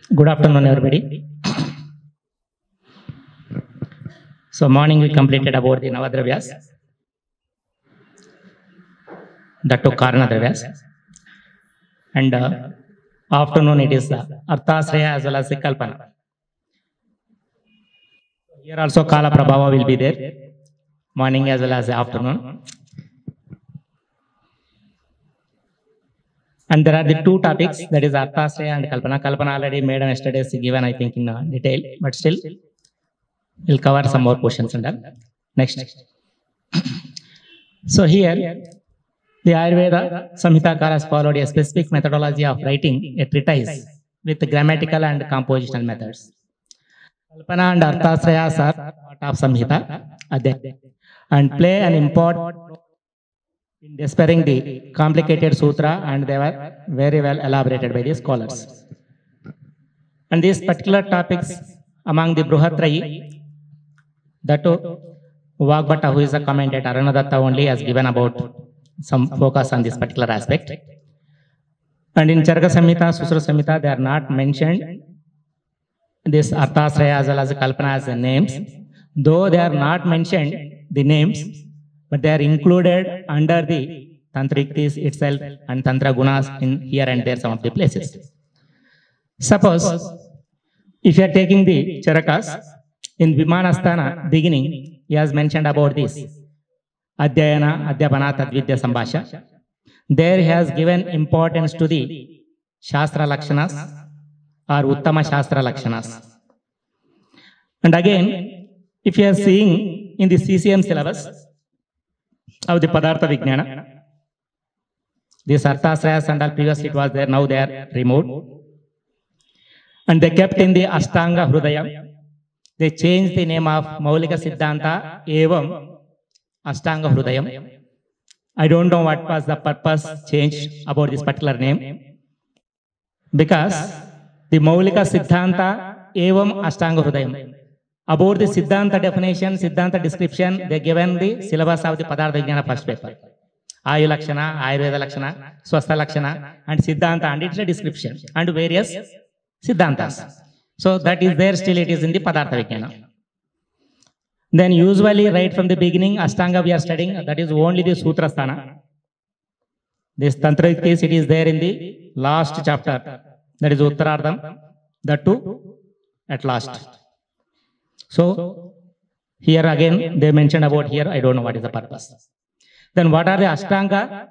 Good afternoon, everybody. So, morning we completed about the Navadravyas, that to Karana Dravyas, and afternoon it is Arthasraya as well as the Kalpana. Here also Kala Prabhava will be there, morning as well as the afternoon. And there are the two topics, that is Arthasraya and Kalpana. Kalpana already made yesterday given, I think, in detail, but still we'll cover some more questions and all. Next. So here, the Ayurveda Samhitakara has followed a specific methodology of writing a treatise with grammatical and compositional methods. Kalpana and Arthasrayas are part of Samhita and play an important in despairing the complicated sutra, and they were very well elaborated by the scholars. And these particular topics among the Bruhatrayi, that Vagbhata, who is a commentator, Arunadatta only has given about some focus on this particular aspect. And in Charaka Samhita, Susra Samhita, they are not mentioned, this Arthasraya as well as Kalpana as the names, though they are not mentioned, the names, but they are included under the Tantriktis itself and Tantra Gunas in here and there some of the places. Suppose, if you are taking the Charakas, in Vimanasthana beginning, he has mentioned about this. Adhyayana, Adhyapana, Tadvidya Sambhasha. There he has given importance to the Shastra Lakshanas or Uttama Shastra Lakshanas. And again, if you are seeing in the CCM syllabus of the Padartha Vijnana, these Arthasrayas and all previously it was there, now they are removed. And they kept in the Ashtanga Hrudaya. They changed the name of Maulika Siddhanta Evam Ashtanga Hrudayam. I don't know what was the purpose changed about this particular name. Because the Maulika Siddhanta Evam Ashtanga Hrudayam. About the Siddhanta definition, Siddhanta description, they given the syllabus of the Padartha Vijnana first paper. Ayu Lakshana, Ayurveda Lakshana, Swastha Lakshana, and Siddhanta, and it's a description, and various Siddhantas. So that is there, still it is in the Padartha Vijnana. Then usually right from the beginning, Ashtanga we are studying, that is only the Sutra Sthana. This Tantra case, it is there in the last chapter, that is Uttarardham, that too at last. So here again they mentioned about here, I don't know what is the purpose. Then what are the Ashtanga,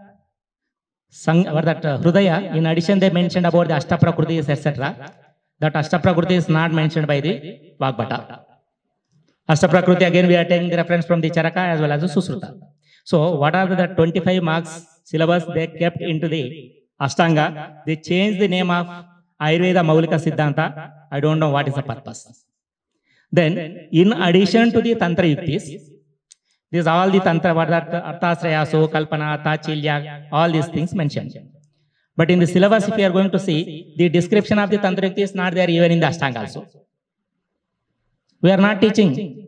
or that Hrudaya, in addition they mentioned about the Ashtaprakrutis, etc. That Ashtaprakruti is not mentioned by the Vagbhata. Ashtaprakruti again we are taking the reference from the Charaka as well as the Susruta. So what are the 25 marks syllabus they kept into the Ashtanga? They changed the name of Ayurveda Maulika Siddhanta. I don't know what is the purpose. Then in addition to the Tantra Yuktis, these all the Tantra, what that Arthasraya, Kalpana, Tachilya, all these things mentioned. But in the syllabus, if you are going to see, the description of the Tantra Yukti is not there even in the Ashtanga also. We are not teaching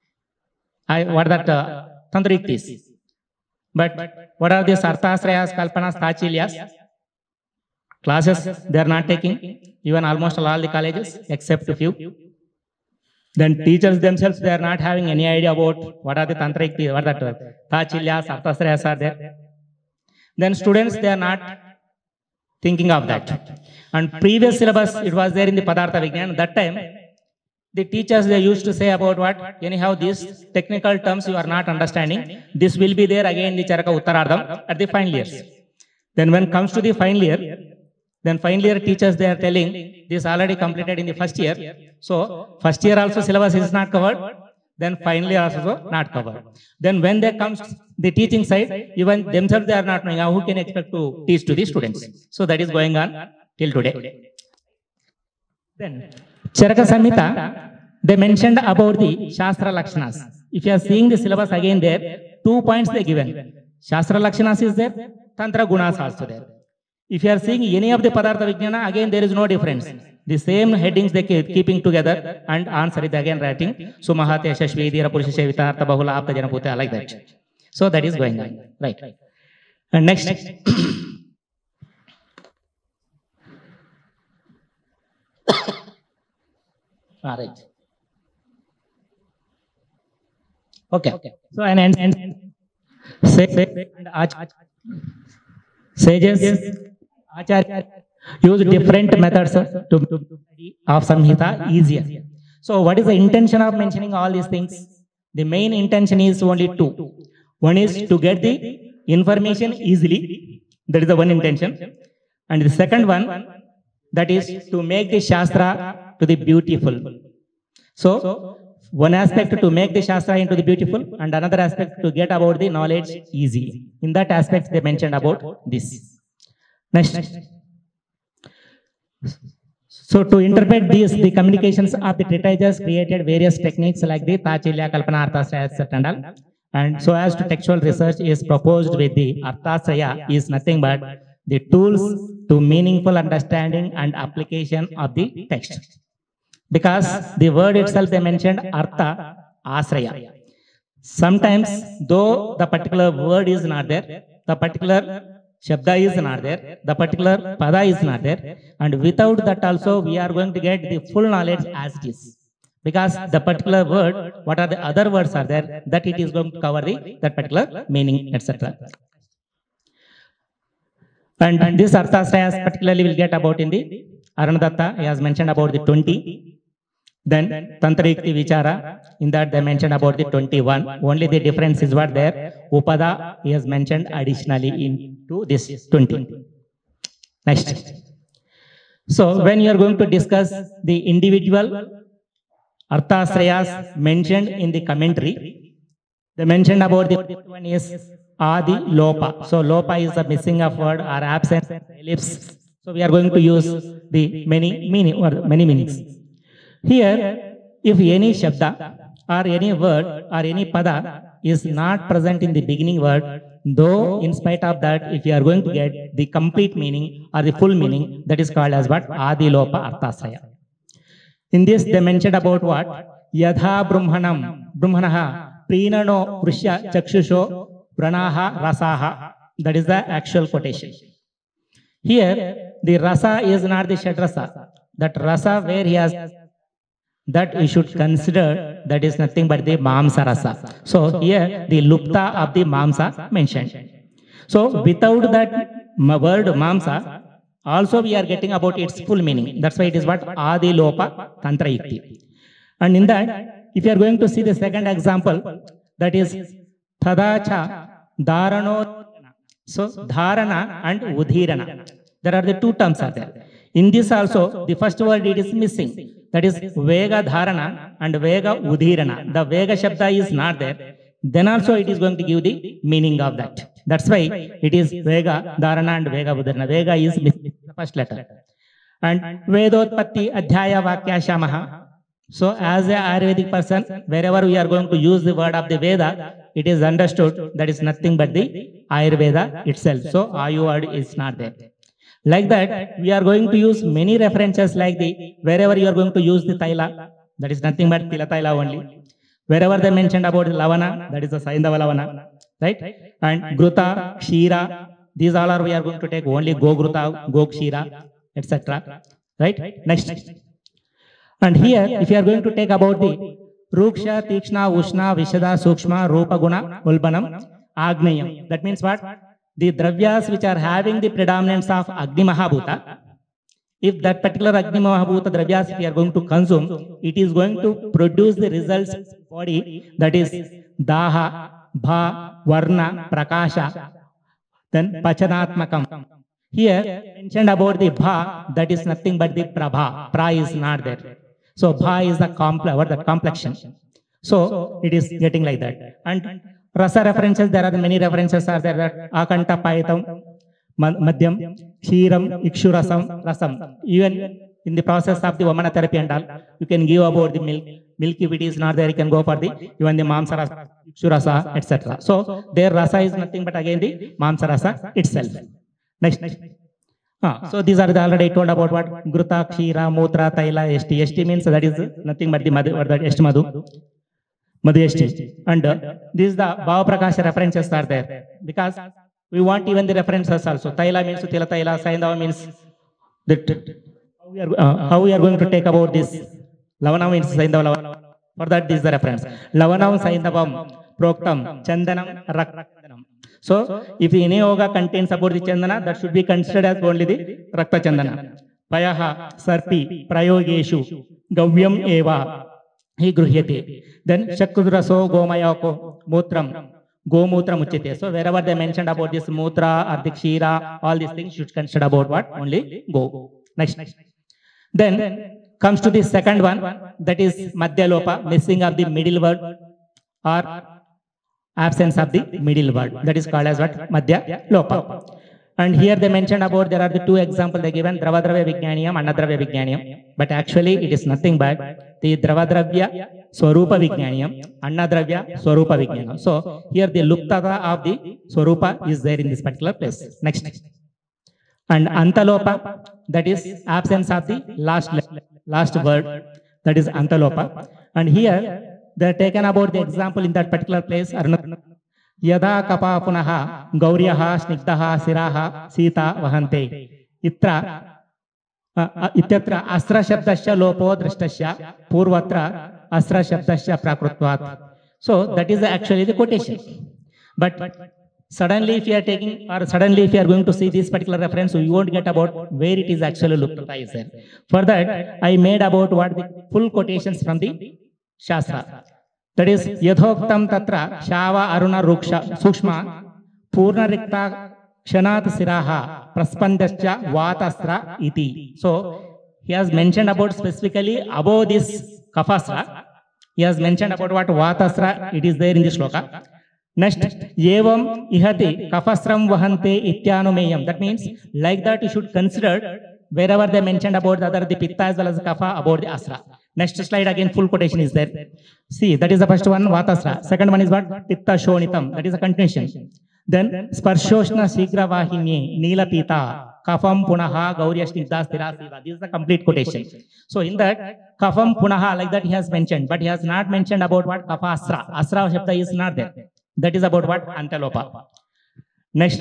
what that Tantra Yukti is. But what are these Arthasrayas, Kalpanas, Tachilyas? Classes, they are not taking, even almost all the colleges, except a few. Then teachers themselves, they are not having any idea about what are the Tantra Yukti, what that Tachilyas, Arthasrayas are there. Then students, they are not thinking of that. And previous syllabus, it was there in the Padartha Vijnana. That time, the teachers, they used to say about what? Anyhow, these technical terms you are not understanding. This will be there again in the Charaka Uttarardham at the final years. Then when it comes to the final year, then final year teachers, they are telling, this already completed in the first year. So, first year also syllabus is not covered. Then finally also not covered. Then when there comes the teaching side, even themselves they are not knowing who can expect to teach to the students. So that is going on till today. Then Charaka Samhita, they mentioned about the Shastra Lakshanas. If you are seeing the syllabus again there, 2 points they given. Shastra Lakshanas is there, Tantra Gunas also there. If you are seeing any of the Padartha Vijnana, again there is no difference. The same headings they keep keeping together, and answer is again writing Sumahate Shashvi Dhira Purusha Shevita Artha Bahula Apta Janaputa, like that. So that is going on. Right. And next. Right. Okay. So and sages, Acharya use different methods to study of Samhita easier. So what is the intention of mentioning all these things? The main intention is only two. One is to get the information easily. That is the one intention. And the second one, that is to make the Shastra to the beautiful. So one aspect to make the Shastra into the beautiful, and another aspect to get about the knowledge easily. In that aspect, they mentioned about this. Next. So to interpret these, the communications of the treatises created various techniques like the Tachilya, Kalpana, Arthasraya, etc. And so as to textual research is proposed with the Arthasraya is nothing but the tools to meaningful understanding and application of the text. Because the word itself they mentioned Artha, Asraya. Sometimes though the particular word is not there, the particular Shabda is not there, the particular Pada is not there, and without that also we are going to get the full knowledge as it is. Because the particular word, what are the other words are there, that it is going to cover that particular meaning, etc. And this Arthasrayas particularly will get about in the Arunadatta, he has mentioned about the 20. Then Tantrayukti Vichara, in that they mentioned about the 21. Only the difference is what there. Upada he has mentioned additionally into this 20. Next. So when you are going to discuss the individual Arthasrayas mentioned in the commentary, they mentioned about the first one is Adi Lopa. So Lopa is the missing of word or absence, ellipse. So we are going to use the many meanings. Here, if any Shabda or any word or any Pada is not present in the beginning word, though in spite of that, if you are going to get the complete meaning or the full meaning, that is called as what? Adi Lopa Arthasraya. In this, they mentioned about what? Yadha Brahmanaha, Prinano Prishya Chakshusho, Pranaha Rasaha. That is the actual quotation. Here, the Rasa is not the Shadrasa. That Rasa where he has that we should consider that is nothing but the Mamsa Rasa. So here the Lupta of the Mamsa mentioned. So without that word Mamsa, also we are getting about its full meaning. That's why it is what Adi Lopa Tantrayukti. And in that, if you are going to see the second example, that is Thadacha Dharano. So Dharana and Udhirana. There are the two terms are there. In this also, the first word it is missing. That is Vega Dharana and Vega Udhirana. The Vega Shabda is not there. Then also it is going to give the meaning of that. That's why it is Vega Dharana and Vega Udhirana. Vega is missing, the first letter. And Vedotpatti Adhyaya Vakya Shamaha. So as a Ayurvedic person, wherever we are going to use the word of the Veda, it is understood that is nothing but the Ayurveda itself. So Ayu word is not there. Like that, we are going to use many references like the, wherever you are going to use the Taila, that is nothing but Tila Taila only. Wherever they mentioned about the Lavana, that is the Saindava Lavana, right? And Gruta, Kshira, these all are we are going to take only Go Gruta, Go Kshira, etc. Right? Next. And here, if you are going to take about the Ruksha, Tikshna, Ushna, Vishada, Sukshma, Rupa Guna, Ulpanam, Agnayam. That means what? The dravyas which are having the predominance of Agni Mahabhuta, if that particular Agni Mahabhuta dravyas we are going to consume, it is going to produce the results in the body, that is Daha, Bha, Varna, Prakasha, then Pachanatmakam. Here mentioned about the Bha, that is nothing but the Prabha. Pra is not there. So Bha is the complexion. So it is getting like that. And Rasa references, there are many references are there, that Akanta Paitam, Madhyam, Kshiram, Ikshurasam, Rasam. Even in the process of the Vamana therapy and all, you can give about the milk. Milk if it is not there, you can go for the even the Mamsa Rasa, Ikshurasa, etc. So their Rasa is nothing but again the Mamsa Rasa itself. Next. So these are the already told about what Gruta, Kshira, Mutra, Taila, Esti. Esti means that is nothing but the Madhu or the Estimadu. And this is the Bhava Prakasha references are there, because we want even the references also. Taila means Tila Taila, Saindava means that how we are going to take about this Lavanam means Saindava Lavanam. For that, this is the reference. Lavanam Saindavam Proktam Chandanam Raktanam. So, if any yoga contains about the Chandana, that should be considered as only the Rakta Chandana. Payaha Sarpi Prayogeshu Gavyam Eva He Gruhyate. Then Shakudraso Gomayako Mutram Gomutram Uchete. So, wherever they mentioned about this Mutra or the Kshira, all these things should consider about what? Only Go. Next. Then comes to the second one, that is Madhya Lopa, missing of the middle word or absence of the middle word. That is called as what? Madhya Lopa. And here they mentioned about there are the two examples they given, Dravadravya Vijnaniyam, Annadravya Vijnaniyam. But actually it is nothing but the Dravadravya Swarupa Vijnaniyam, Annadravya Swarupa Vijnaniyam. So here the Luptata of the Swarupa is there in this particular place. Next. And Antalopa, that is absence of the last word, that is Antalopa. And here they are taken about the example in that particular place. Yada kapa punaha gauryaha snigdaha siraha sita vahante itra ityatra asra shabdasya lopo drishtasya purvatra asra shabdasya prakrutvat. So that is actually the quotation. But suddenly if you are taking or suddenly if you are going to see this particular reference, you won't get about where it is actually Luptata is there. For that, I made about what the full quotations from the Shastra. That is Yadhoktam Tatra Shava Aruna Ruksha Sukshma Purna Rikta Kshanat Siraha Praspandascha Vatasra Iti. So he has mentioned about specifically above this Kafasra. He has mentioned about what Vatasra, it is there in this shloka. Next, Yevam Ihati Kafasram Vahante Ityanumeyam. That means like that you should consider wherever they mentioned about the other, the Pitta as well as the Kafa, about the Asra. Next slide again, full quotation is there. See, that is the first one, Vatasra. Second one is what? Pitta Shonitam. That is a continuation. Then Sparshoshna Shigra Vahini Neela Pita Kafam Punaha Gauriyashnidda Sthirasiva. This is the complete quotation. So in that Kafam Punaha, like that he has mentioned, but he has not mentioned about what? Kafa Asra. Asra Shabda is not there. That is about what? Antalopa. Next.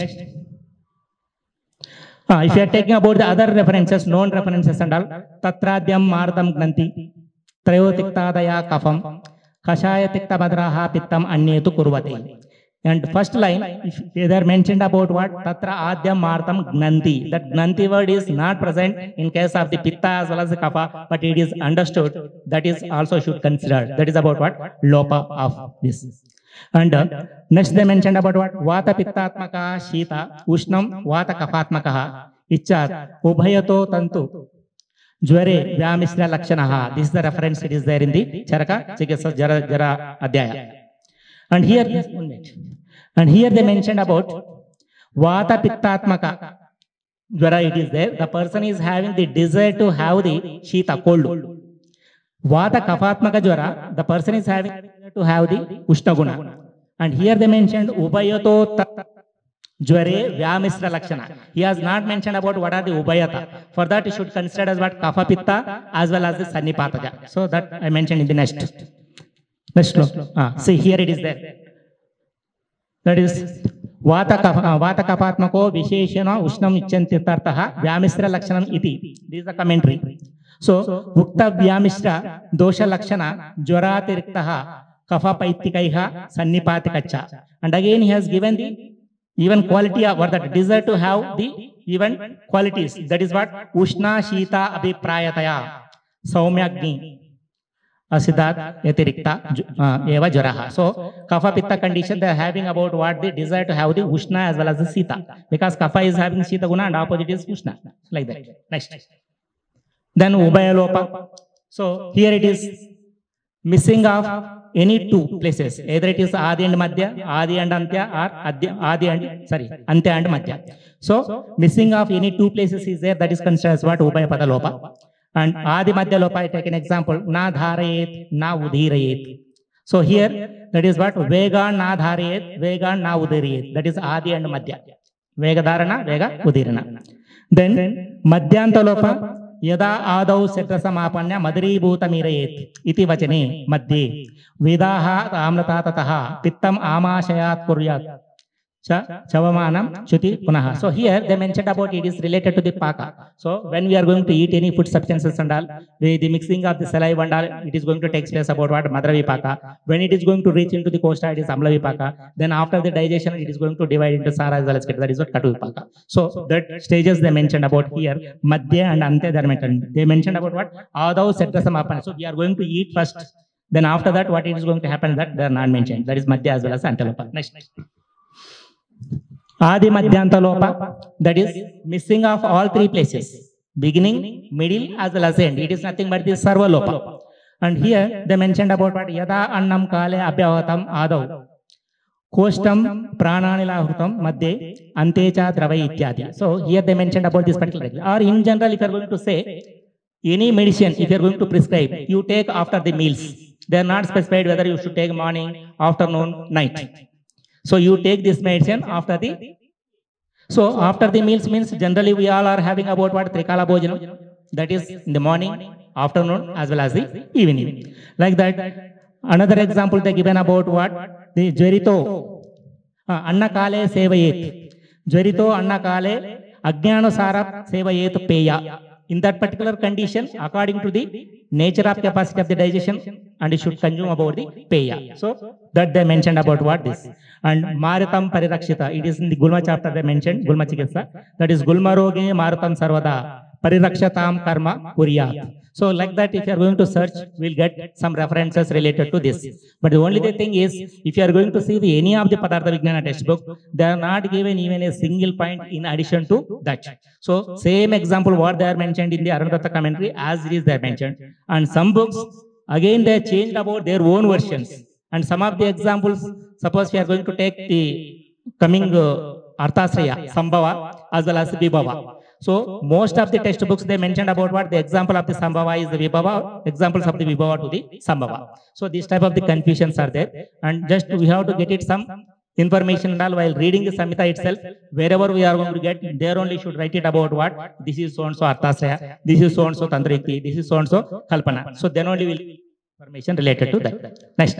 If you are taking about the other references, known references and all, Tatradyam Mardam Gnanti, Trayotiktadaya Kafam, Kashaya Tikta Madraha Pittam Anyetu Kurvati. And first line, if they are mentioned about what? Tatra Adyam Mardam Gnanti. That Gnanti word is not present in case of the Pitta as well as the Kapha, but it is understood. That is also should consider. That is about what? Lopa of this. And next they mentioned about what? Vata Pittatmaka Shita Ushnam Vata Kapatmaka Ichat Ubhayato Tantu Jware Vyamisra Lakshanaha. This is the reference, it is there in the Charaka Chikasa Jara Adhyaya. And here they mentioned about Vata Pittatmaka Jwara, it is there. The person is having the desire to have the Shita, cold. Vata Kapatmaka Jwara, the person is having to have the Ushtaguna. And here they mentioned Ubayato Jware Vyamisra Lakshana. He has not mentioned about what are the Ubayata. For that, you should consider as what? Kapha Pitta as well as the Sannipataja. So that I mentioned in the next. See, here it is there. That is Vata Kapatmako Visheshana Ushnam Ichantitartaha Vyamisra Lakshanam Iti. This is the commentary. So, Ukta Vyamisra Dosha Lakshana Jwaratiriktaha Kafa Paitikaiha Sannipatikacha. And again he has given the even quality of or that desire to have the even qualities. That is what? Ushna Shita Abhiprayataya Saumyagni Asidat Yatirikta Eva Jaraha. So Kapha Pitta condition they are having about what? The desire to have the Ushna as well as the Sita. Because Kapha is having Sita Guna and opposite is Ushna. Like that. Next. Then Ubhayalopa. So here it is missing of any two places. Either it is Adi and Madhya, Adi and Antya, or Antya and Madhya. So missing of any two places is there, that is considered as what? Ubhayapada Lopa. And Adi Madhya Lopa, I take an example, Na Dharayet, Na Udhirayet. So here that is what? Vega Na Dharayet, Vega Na Udhirayet. That is Adi and Madhya. Vega Dharana, Vega Udhirana. Then Madhyanta Lopa, Yada Adau Setrasamapanya Madribhuta Mirayet Iti Vachane Madhye Vedaha Amlatataha Pittam Amashayat Kuryat Chavamanam Chuti Punaha. So here they mentioned about it is related to the Paka. So when we are going to eat any food substances and all, the mixing of the saliva and all, it is going to take place about what Madhra Vipaka. When it is going to reach into the costa, it is Amla Vipaka. Then after the digestion, it is going to divide into Sara as well as Keta. That is what Katu Vipaka. So that stages they mentioned about here, Madhya and Ante they mentioned. They mentioned about what? Adau Setrasamapana. So we are going to eat first. Then after that, what it is going to happen that they are not mentioned. That is Madhya as well as Antalopa. Next. Adi Madhyanta Lopa, that is missing of all three places, beginning, middle as well as end. It is nothing but the Sarva Lopa. And here they mentioned about what Yada Annam Kale Abhyavatam Adau, Kostam Prananilahrutam Madhye Antecha Dravai Ityadi. So here they mentioned about this particular. Or in general, if you are going to say any medicine, if you are going to prescribe, you take after the meals. They are not specified whether you should take morning, afternoon, night. So you take this medicine after the. So after the meals means generally we all are having about what Trikala Bhojanam, that is in the morning, afternoon as well as the evening. Like that. Another example they given about what the Jverito Anna Kale Sevayet. Jverito Anna Kale Ajnanasara Sevayet Peya. In that particular condition, according to the nature of capacity of the digestion, and it should consume about the peya. So that they mentioned about what this. And Maritam Parirakshita, it is in the Gulma chapter they mentioned, Gulma Chikitsa, that is Gulma Roge Maritam Sarvada, Parirakshataam Karma Kuriyat. So like that, if you are going to search, we'll get some references related to this. But the only thing is, if you are going to see any of the Padartha Vijnana textbook, they are not given even a single point in addition to that. So same example what they are mentioned in the Arunadatta commentary as it is they are mentioned. And some books, again they changed about their own versions. And some of the examples, suppose we are going to take the coming Arthasraya, Sambhava as well as Vibhava. So most of the textbooks they mentioned about what the example of the Sambhava is the Vibhava, examples of the Vibhava to the Sambhava. So this type of the confusions are there, and just we have to get it some information and all while reading the Samhita itself. Wherever we are going to get, there only should write it about what this is so and so Arthasraya, this is so and so Tantrikti, this is so and so Kalpana. So then only will information related to that. Next.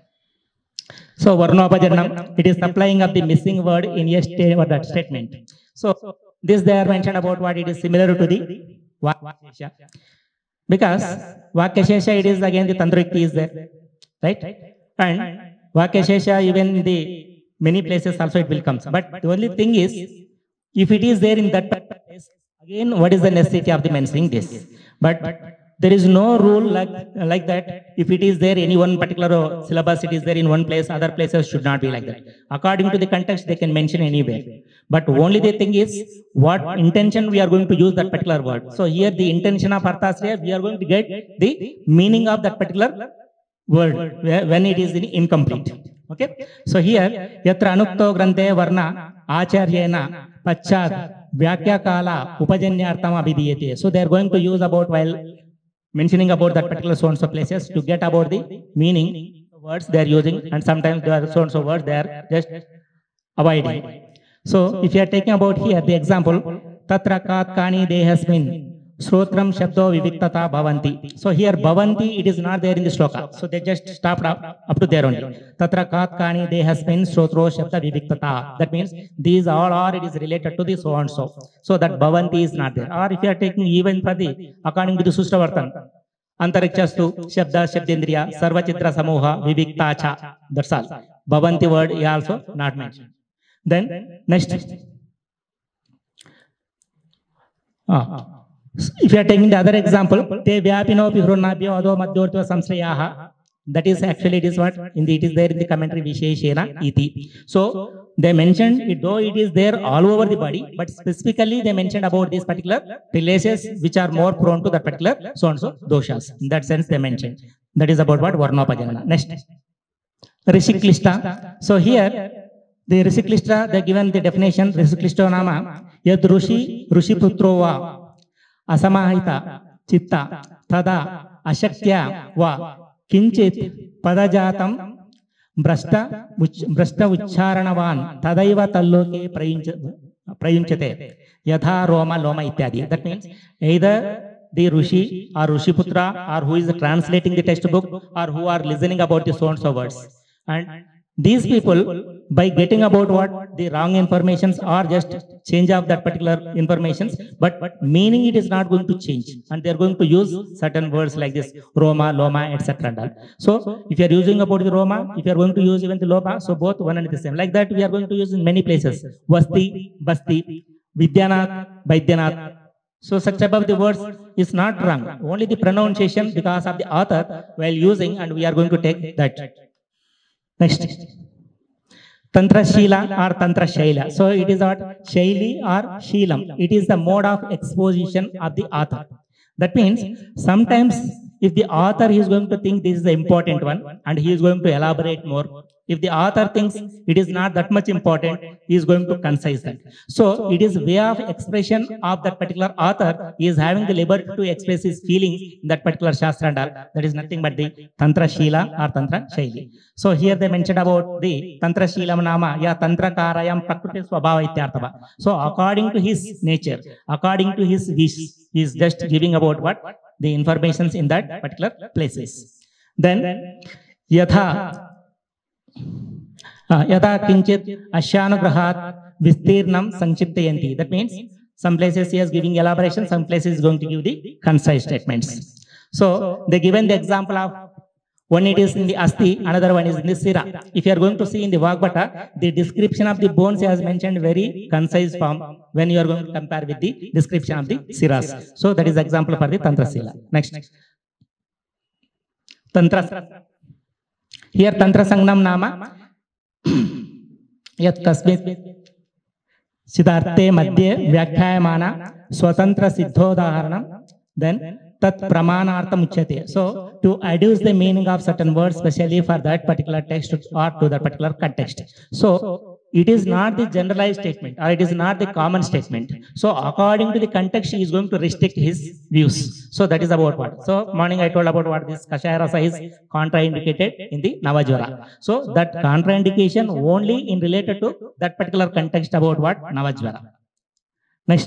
So Varnopajanam, it is supplying of the missing word in a statement. So this they are mentioned about what it is similar to the Vakyashesha. Because Vakyashesha it is again the Tantrikti is there, right? And Vakyashesha even in the many places also it will come. But the only thing is, if it is there in that place, again what is the necessity of the mentioning this? But there is no rule like that. If it is there any one particular syllabus, it is there in one place, other places should not be like that. According to the context, they can mention anywhere. But only the thing is, what intention we are going to use that particular word. So here the intention of Arthasraya, we are going to get the meaning of that particular word when it is incomplete. Okay. So here, Yatra Anukto Grante Varna Acharyena Pachad Vyakya Kala Upajanyartama Abhidiyate. So they are going to use about while mentioning about that particular so and so places to get about the meaning words they are using, and sometimes there are so and so words they are just avoiding. So if you are taking about here the example Tatra Kat Kani Dehasmin Shrotram Shabdo Viviktata Bhavanti. So here Bhavanti it is not there in the sloka. So they just stopped up to there only. Tatra Kat Kani Dehasmin Shrotro Shabda Viviktata. That means these all are it is related to the so and so. So that Bhavanti is not there. Or if you are taking even for the according to the Sushtavartan, Antarikshastu Shabda Shabdendriya Sarvachitra Samoha Viviktacha. That's all. Bhavanti word is also not mentioned. Then next. If you are taking the other example, Te Vyapino Pihronabhyo Ado Madhyortva Samsrayaha, that is actually it is what in the, it is there in the commentary Visheshena Iti. So they mentioned it, though it is there all over the body, but specifically they mentioned about these particular places which are more prone to that particular so and so doshas. In that sense they mentioned. That is about what Varnopajanana. Next. Rishiklishta. So here the Rishiklishta they given the definition Rishiklishta Nama Yad Rushi Putrova Asamahita Chitta Tada Ashaktya Va Kinchit Padajatam Brashta Ucharanavan Tadaiva Talloke Prayunchate Yatha Roma Loma Ityadi. That means either the Rushi or Rushiputra or who is translating the textbook or who are listening about the so and so words. And These people, by getting about what the wrong informations or just change of that particular informations, but meaning it is not going to change, and they are going to use certain words like this Roma, Loma, etc. and all. So if you are using about the Roma, if you are going to use even the Loma, so both one and the same. Like that we are going to use in many places. Vasti, Basti, Vidyanath, Vaidyanath. So such type of the words is not wrong. Only the pronunciation because of the author while using, and we are going to take that. Next. Tantra Shila or Tantra Shaila. So it is what Shaili or Shilam. It is the mode of exposition of the author. That means sometimes if the author is going to think this is the important one and he is going to elaborate more. If the author thinks it is not that much important, he is going to concise that. So it is way of expression of that particular author. He is having the liberty to express his feelings in that particular Shastra and all. That is nothing but the Tantra Shila or Tantra Shaili. So here they mentioned about the Tantra Shilam Nama, ya Tantra Karayam Prakriti Swabhava Ityartava. So according to his nature, according to his wish, he is just giving about what? The informations in that particular places. Then Yatha Yatha Kinchit Ashyanugrahat Vistirnam Sanchiptayanti. That means some places he is giving elaboration, some places he is going to give the concise statements. So they given the example of one it is in the Asti, another one is in the Sira. If you are going to see in the Vagbata, the description of the bones he has mentioned very concise form when you are going to compare with the description of the Siras. So that is example for the Tantra Sila. Next. Tantra. Here Tantra Sangnam Nama Yat Kasmit Siddharte Madhye Vyakhayamana Swatantra Siddhodaharanam. Then Tat Pramanartham Uchyate. So to adduce the meaning of certain words specially for that particular text or to that particular context. So it is not the generalized statement or it is not the common statement. So according to the context, he is going to restrict his views. So that is about what. So morning I told about what this Kashaya Rasa is contraindicated in the Navajvara. So that contraindication only in related to that particular context about what Navajvara. Next.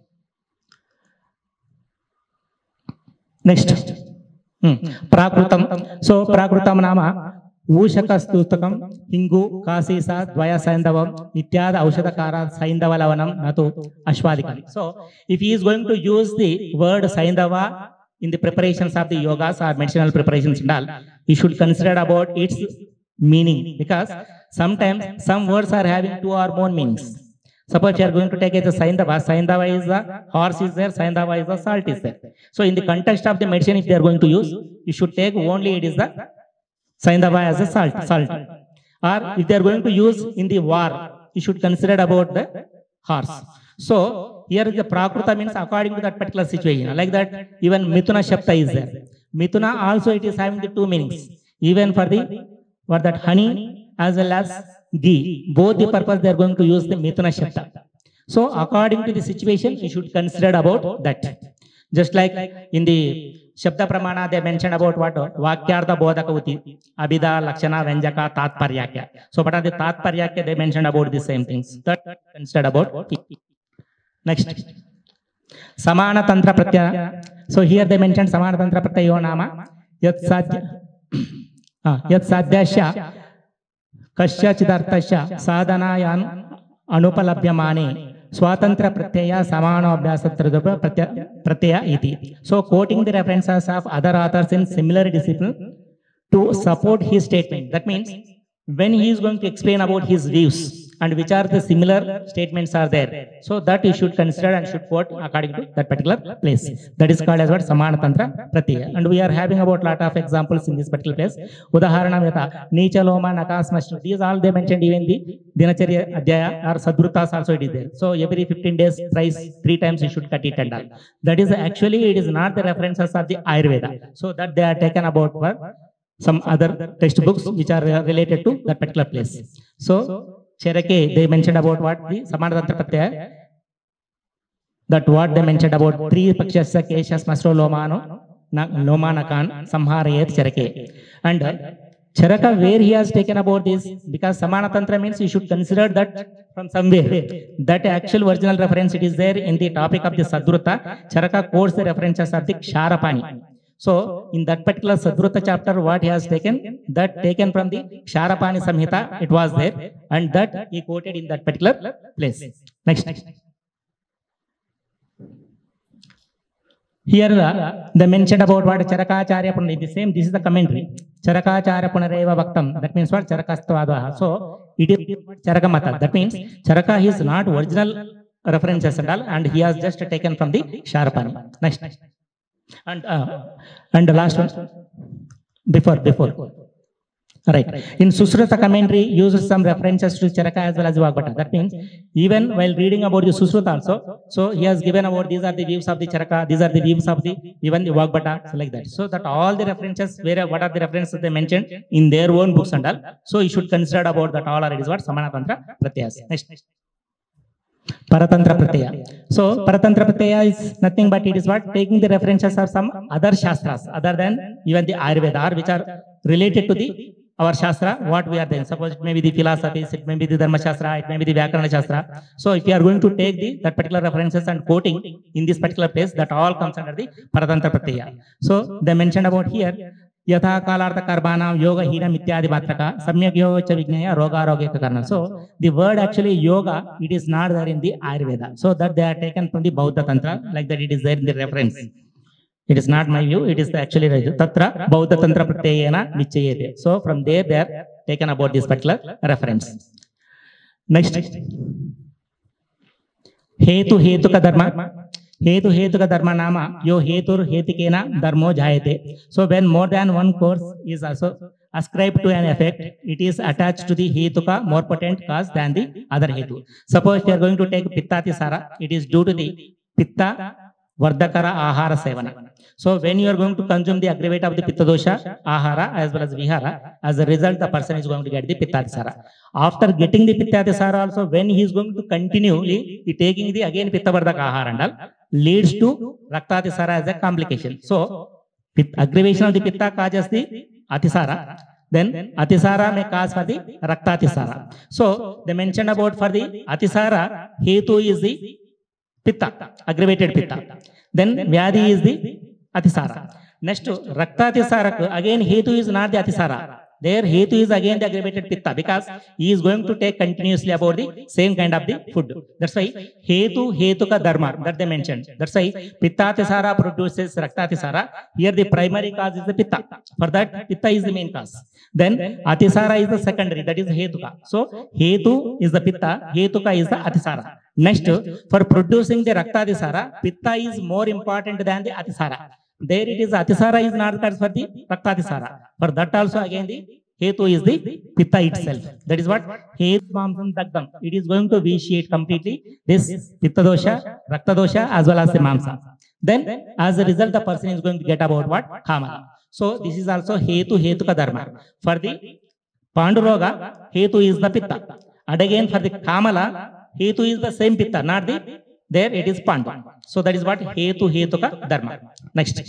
Next. Prakrutam. So Prakrutam Nama Ushakastustakam Hingu Kasisa Dvaya Saindavam Ityad Aushadakara Saindavalavanam Natu Ashwadikam. So if he is going to use the word Saindava in the preparations of the yogas or medicinal preparations and all, he should consider about its meaning, because sometimes some words are having two or more meanings. Suppose you are going to take it as Saindava. Saindava is the horse is there, Saindava is the salt is there. So in the context of the medicine, if they are going to use, you should take only it is the Saindava as a salt. Or if they are going to use in the war, you should consider about the horse. So here the Prakruta means according to that particular situation. Like that, even Mithuna Shabda is there. Mithuna also it is having the two meanings. Even for that honey as well as ghee, both the purpose they are going to use the Mithuna Shabda. So according to the situation, you should consider about that. Just like in the Shabda Pramana, they mentioned about what? Vakyartha Bodhakavati, Abhida, Lakshana, Venjaka, Tatparyakya. So but on the Tatparyakya, they mentioned about the same things. That considered about. Next. Samana Tantra Pratyaya. So here they mentioned Samana Tantra Pratyayo Nama. Yat Sadhyasya Kashya Chidartasya Sadhanayan Anupalabhyamane Swatantra Pratyaya Samano Abhyasatrudapa Pratyaya iti. So quoting the references of other authors in similar discipline to support his statement. That means when he is going to explain about his views and which are the similar statements are there. So that you should consider and should quote according to that particular place. That is called as what? Samana Tantra Pratyaya. And we are having about lot of examples in this particular place. Udaharanam yata Nicha Loma Nakasmashnu. These all they mentioned even the Dinacharya Adhyaya or Sadvrutas also it is there. So every 15 days, thrice, 3 times you should cut it and all. That is actually it is not the references of the Ayurveda. So that they are taken about for some other textbooks which are related to that particular place. So Cherake, they mentioned about what? The Samana Tantra Pratyaya. That what they mentioned about 3 Pakshasya Keshas Masro Lomano Lomanakan Samharayet Cherake. And Charaka, where he has taken about this, because Samana Tantra means you should consider that from somewhere. That actual original reference it is there in the topic of the Sadvruta. Charaka quotes the references of the Ksharapani. So in that particular Sadvruta chapter, what he has taken, that taken from the Ksharapani Samhita, it was there, and that he quoted in that particular place. Next. Here they mentioned about what Charakacharya Punareva, the same, this is the commentary. Charakacharya Punareva Bhaktam, that means what? Charakastvadaha. So it is Charaka Mata. That means Charaka is not original references and all, and he has just taken from the Ksharapani. Next. And the last one. Before. Right. In Susruta commentary, uses some references to Charaka as well as Vagbata. That means even while reading about the Susruta also, so he has given about these are the views of the Charaka, these are the views of the even the Vagbata, so like that. So that all the references, what are the references they mentioned in their own books and all. So you should consider about that all, or it is what Samana Tantra Pratyas. Next. Paratantra Pratyaya. So Paratantra Pratyaya is nothing but it is what? Taking the references of some other Shastras other than even the Ayurveda, or which are related to the our Shastra, what we are then. Suppose it may be the philosophies, it may be the Dharma Shastra, it may be the Vyakarana Shastra. So if you are going to take that particular references and quoting in this particular place, that all comes under the Paratantra Pratyaya. So they mentioned about here, Yatha Kalartha Karbanam Yoga Hina Mityadi Batraka Samyak Yoga Cha Vigneya Roga Rogeka Karna. So the word actually yoga, it is not there in the Ayurveda. So that they are taken from the Bauddha Tantra, like that it is there in the reference. It is not my view, it is actually Tatra Bauddha Tantra Pratyayena Nichayate. So from there they are taken about this particular reference. Next. Hetu Hetuka Dharma. Hetu Hetuka Dharma Nama Yo Hetur Hetikena Dharmo Jayate. So when more than one course is also ascribed to an effect, it is attached to the Hetuka more potent cause than the other Hetu. Suppose we are going to take Pittatisara, it is due to the Pitta Vardakara Ahara Sevana. So when you are going to consume the aggravate of the Pitta dosha, Ahara as well as Vihara, as a result the person is going to get the Pittatisara. After getting the Pittatisara also, when he is going to continually taking the again Pitta Vardaka Ahara and all, leads to Raktatisara as a complication. So aggravation of the Pitta causes the Atisara. Then Atisara may cause for the Raktatisara. So they mentioned about for the Atisara, Hetu is the Pitta, aggravated Pitta. Then Vyadi is the Atisara. Next to Raktatisara, again Hetu is not the Atisara. There Hetu is again the aggravated Pitta, because he is going to take continuously about the same kind of the food. That's why Hetu Hetuka Dharma that they mentioned. That's why Pittatisara produces Raktatisara. Here the primary cause is the Pitta. For that Pitta is the main cause. Then Atisara is the secondary, that is Hetuka. So Hetu is the Pitta, Hetuka is the Atisara. Next, for producing the Raktatisara, Pitta is more important than the Atisara. There it is, Atisara is not the for the Raktatisara. For that also again the Hetu is the Pitta itself. That is what Hetu Mamsam Dagdam. It is going to vitiate completely this Pitta dosha, Rakta dosha as well as the Mamsa. Then as a result the person is going to get about what? Kamala. So this is also Hetu Hetuka Dharma. For the Panduroga, Hetu is the Pitta. And again for the Kamala, Hetu is the same Pitta, not the, there it is Pandu. So that is what Hetu Hetuka Dharma. Next.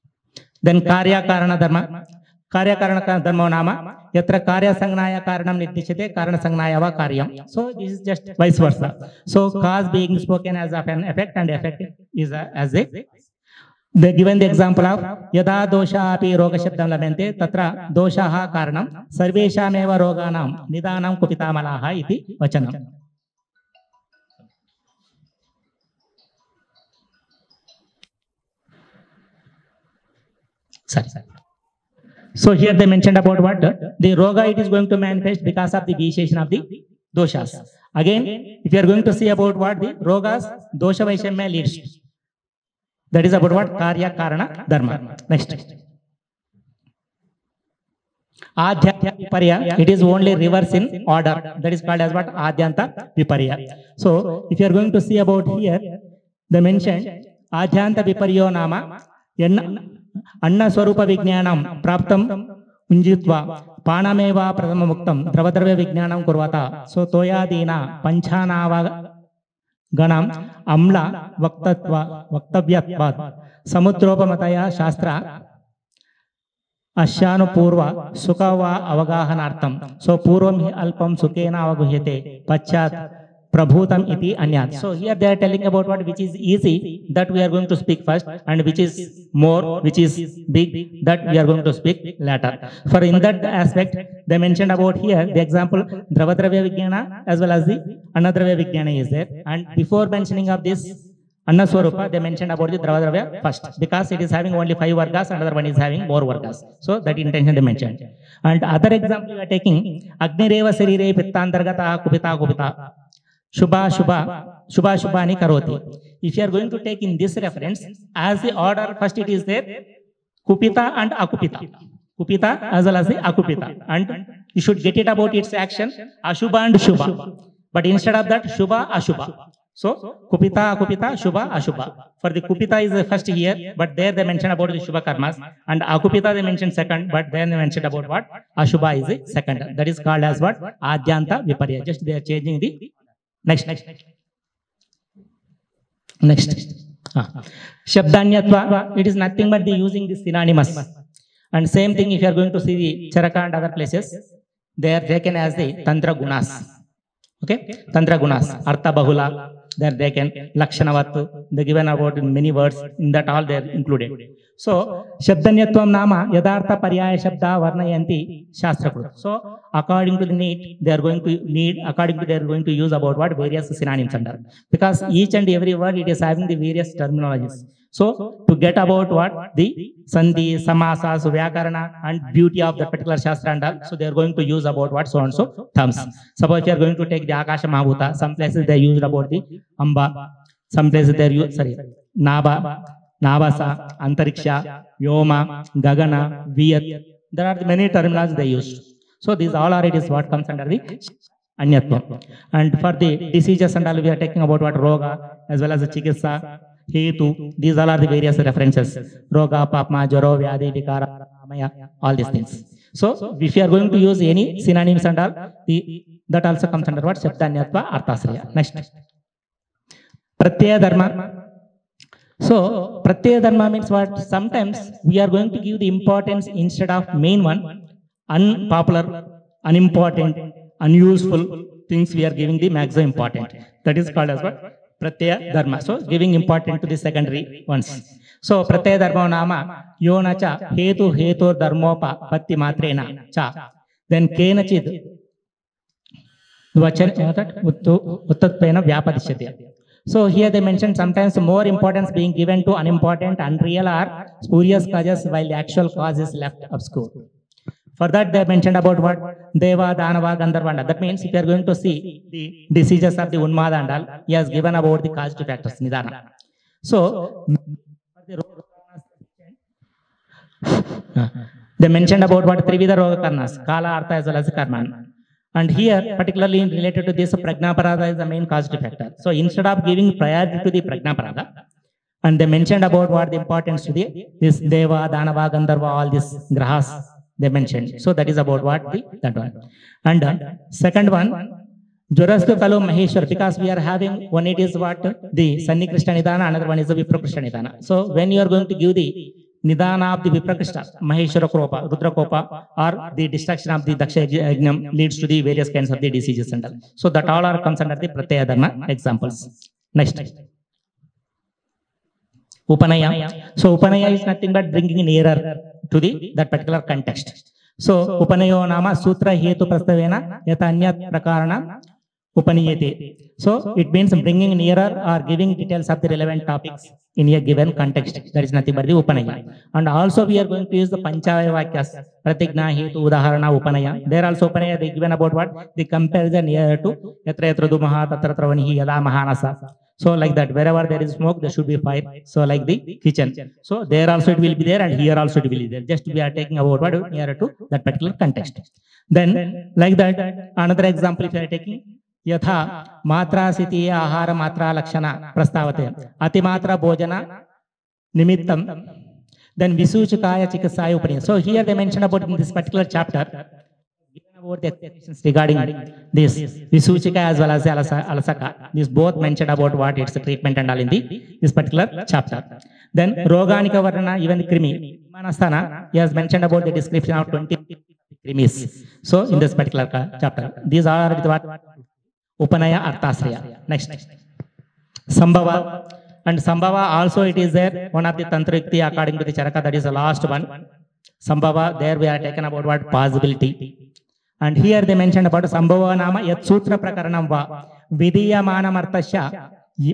Then Karya Karana Dharma. Karya Karana Dharma Nama. Yatra Karya Sangnaya Karanam Nidishite Karana Sangnaya Va Karyam. So this is just vice versa. So cause being spoken as of an effect and effect is as a. They given the example of Yada Dosha Api Roga Shabdam Lamente Tatra Doshaha Karanam Sarveshameva Roganam Nidanam Kupitamalaha iti Vachanam. Sorry. So here they mentioned about what? The Roga it is going to manifest because of the vitiation of the doshas. Again, if you are going to see about what the Rogas, Dosha Vaishamya leads to. That is about what? Karya Karana Dharma. Next. Adhyanta Viparya, it is only reverse in order. That is called as what? Adhyanta Viparya. So, if you are going to see about here, they mentioned Adhyanta Viparyo Nama, Anna Swarupa Vijnanam, Praptam Unjitva, Panameva Pradama Muktam, Dravadrave Vijnanam Kurvata, so Toyadina, Panchanava Ganam, Amla, Vaktavyatvat, Samudropamataya Shastra, Ashanu Purva, Sukava Avagahanartam. So Purvam Alpam Sukena Avaguhete, Pachat, Prabhutam iti anyat. So here they are telling about what which is easy that we are going to speak first, and which is more, which is big, that we are going to speak later. For in that aspect, they mentioned about here the example Dravadravya Vijnana as well as the Annadravya Vijnana is there. And before mentioning of this Annaswarupa, they mentioned about the Dravadravya first, because it is having only 5 vargas, another one is having more vargas. So that intention they mentioned. And other example we are taking Agnireva Sarire Pittandargata Kupita Kupita. Shubha Shubha Shubha Shubhani Karoti. If you are going to take in this reference, as the order, first it is there Kupita and Akupita. Kupita as well as the Akupita. And you should get it about its action, Ashubha and Shubha. But instead of that, Shubha, Ashubha. So Kupita, Akupita, Shubha, Ashubha. For the Kupita is the first here, but there they mention about the Shubha karmas. And Akupita they mention second, but then they mentioned about what? Ashubha is the second. That is called as what? Adyanta Viparya. Just they are changing the next. Shabdanyatva, it is nothing but the using the synonymous. And same thing if you are going to see the Charaka and other places, they are taken as the Tantra Gunas. Okay, Tantra Gunas, Artha Bahula, they are taken, Lakshanavatu, they given about in many words, in that all they are included. So, Shabdanyatvam Nama, Yadartha Paryaya Shabda Varnayanti Shastrakrut. So, according to the need, they are going to need, according to they are going to use about what various synonyms under. Because each and every word it is having the various terminologies. So, to get about what the Sandhi, Samasas, Vyakarana and beauty of the particular Shastra and all, so they are going to use about what so and so terms. Suppose you are going to take the Akasha Mahabhuta, some places they use about the Amba, some places they use, Naba, Navasa, Antariksha, Vyoma, Gagana, Viyat. There are many terminologies they used. So these all are it is what comes under the Anyatva. And for the diseases and all we are talking about what Roga as well as the Chikitsa, Hetu, these all are the various references. Roga, Papma, Jaro, Vyadi, Vikara, Amaya, all these things. So if you are going to use any synonyms and all, that also comes under what? Shabdanyatva Arthasraya. Next. Pratyaya Dharma. So, Pratyaya Dharma means what? Sometimes we are going to give the importance instead of main one, unpopular, unimportant, unuseful things we are giving the maximum important. That is called as what? Pratyaya Dharma. So, giving importance to the secondary ones. So, Pratyaya Dharma Nama, Yona cha, Hetu Hetu Dharmopa, Patti Matrena cha. Then Kenachid, Uttatpena Vyapadishyate. So here they mentioned sometimes more importance being given to unimportant, unreal or spurious causes while the actual cause is left obscure. For that they mentioned about what? Deva, Danava, Gandharva. That means if you are going to see the diseases of the Unmada and all, he has given about the causative factors, Nidana. So they mentioned about what? Trivida Roga Karnas, Kala, Artha as well as Karman. And here, particularly related to this, Prajnaparada is the main causative factor. So instead of giving priority to the Prajnaparada, and they mentioned about what the importance to the this Deva, Danava, Gandharva, all these grahas they mentioned. So that is about what that one. And second one, Jurastu Kalu Maheshwar, because we are having one it is what the Sanni Krishna Nidana, another one is the Vipra Krishna Nidana. So when you are going to give the Nidana of the Viprakrishna, Maheshwara Kropa, Rudra Kopa, or the destruction of the Daksha Yajnam leads to the various kinds of the diseases and all. So that all are comes under the Pratyaya Dharma examples. Next. Upanaya. So Upanaya is nothing but bringing nearer to that particular context. So Upanayo Nama Sutra Hetu Prastavena Yata Anyat Prakarana Upaniyate. So it means bringing nearer or giving details of the relevant topics in a given context. That is nothing but the Upanaya. And also we are going to use the Panchavaya Vakyas, Pratigna, Hetu, Udaharana, Upanaya. There also Upanaya they given about what? The comparison here to Yatra Yatra Dumaha, Tatra Travanihi, Yada Mahanasa. So like that, wherever there is smoke, there should be fire. So like the kitchen. So there also it will be there and here also it will be there. Just we are taking about what nearer to that particular context. Then like that, another example if you are taking, Yatha Matra Siti Ahara Matra Lakshana Prastavate Atimatra Bojana Nimittam. Then Visuchikaya Chikasaya Upaniya. So here they mention about in this particular chapter about the exceptions regarding this Visuchika as well as Alasaka. These both mentioned about what its treatment and all in this particular chapter. Then Roganika Varna, even the Krimi. Manasthana, he has mentioned about the description of 20 krimis. So in this particular chapter, these are with what Upanaya, Arthasraya. Next. Sambhava. And Sambhava also it is there, one of the Tantrikti according to the Charaka, that is the last one. Sambhava, there we are taken about what? Possibility. And here they mentioned about Sambhava Nama Yat Sutra Prakaranam Va Vidiyamanamartasya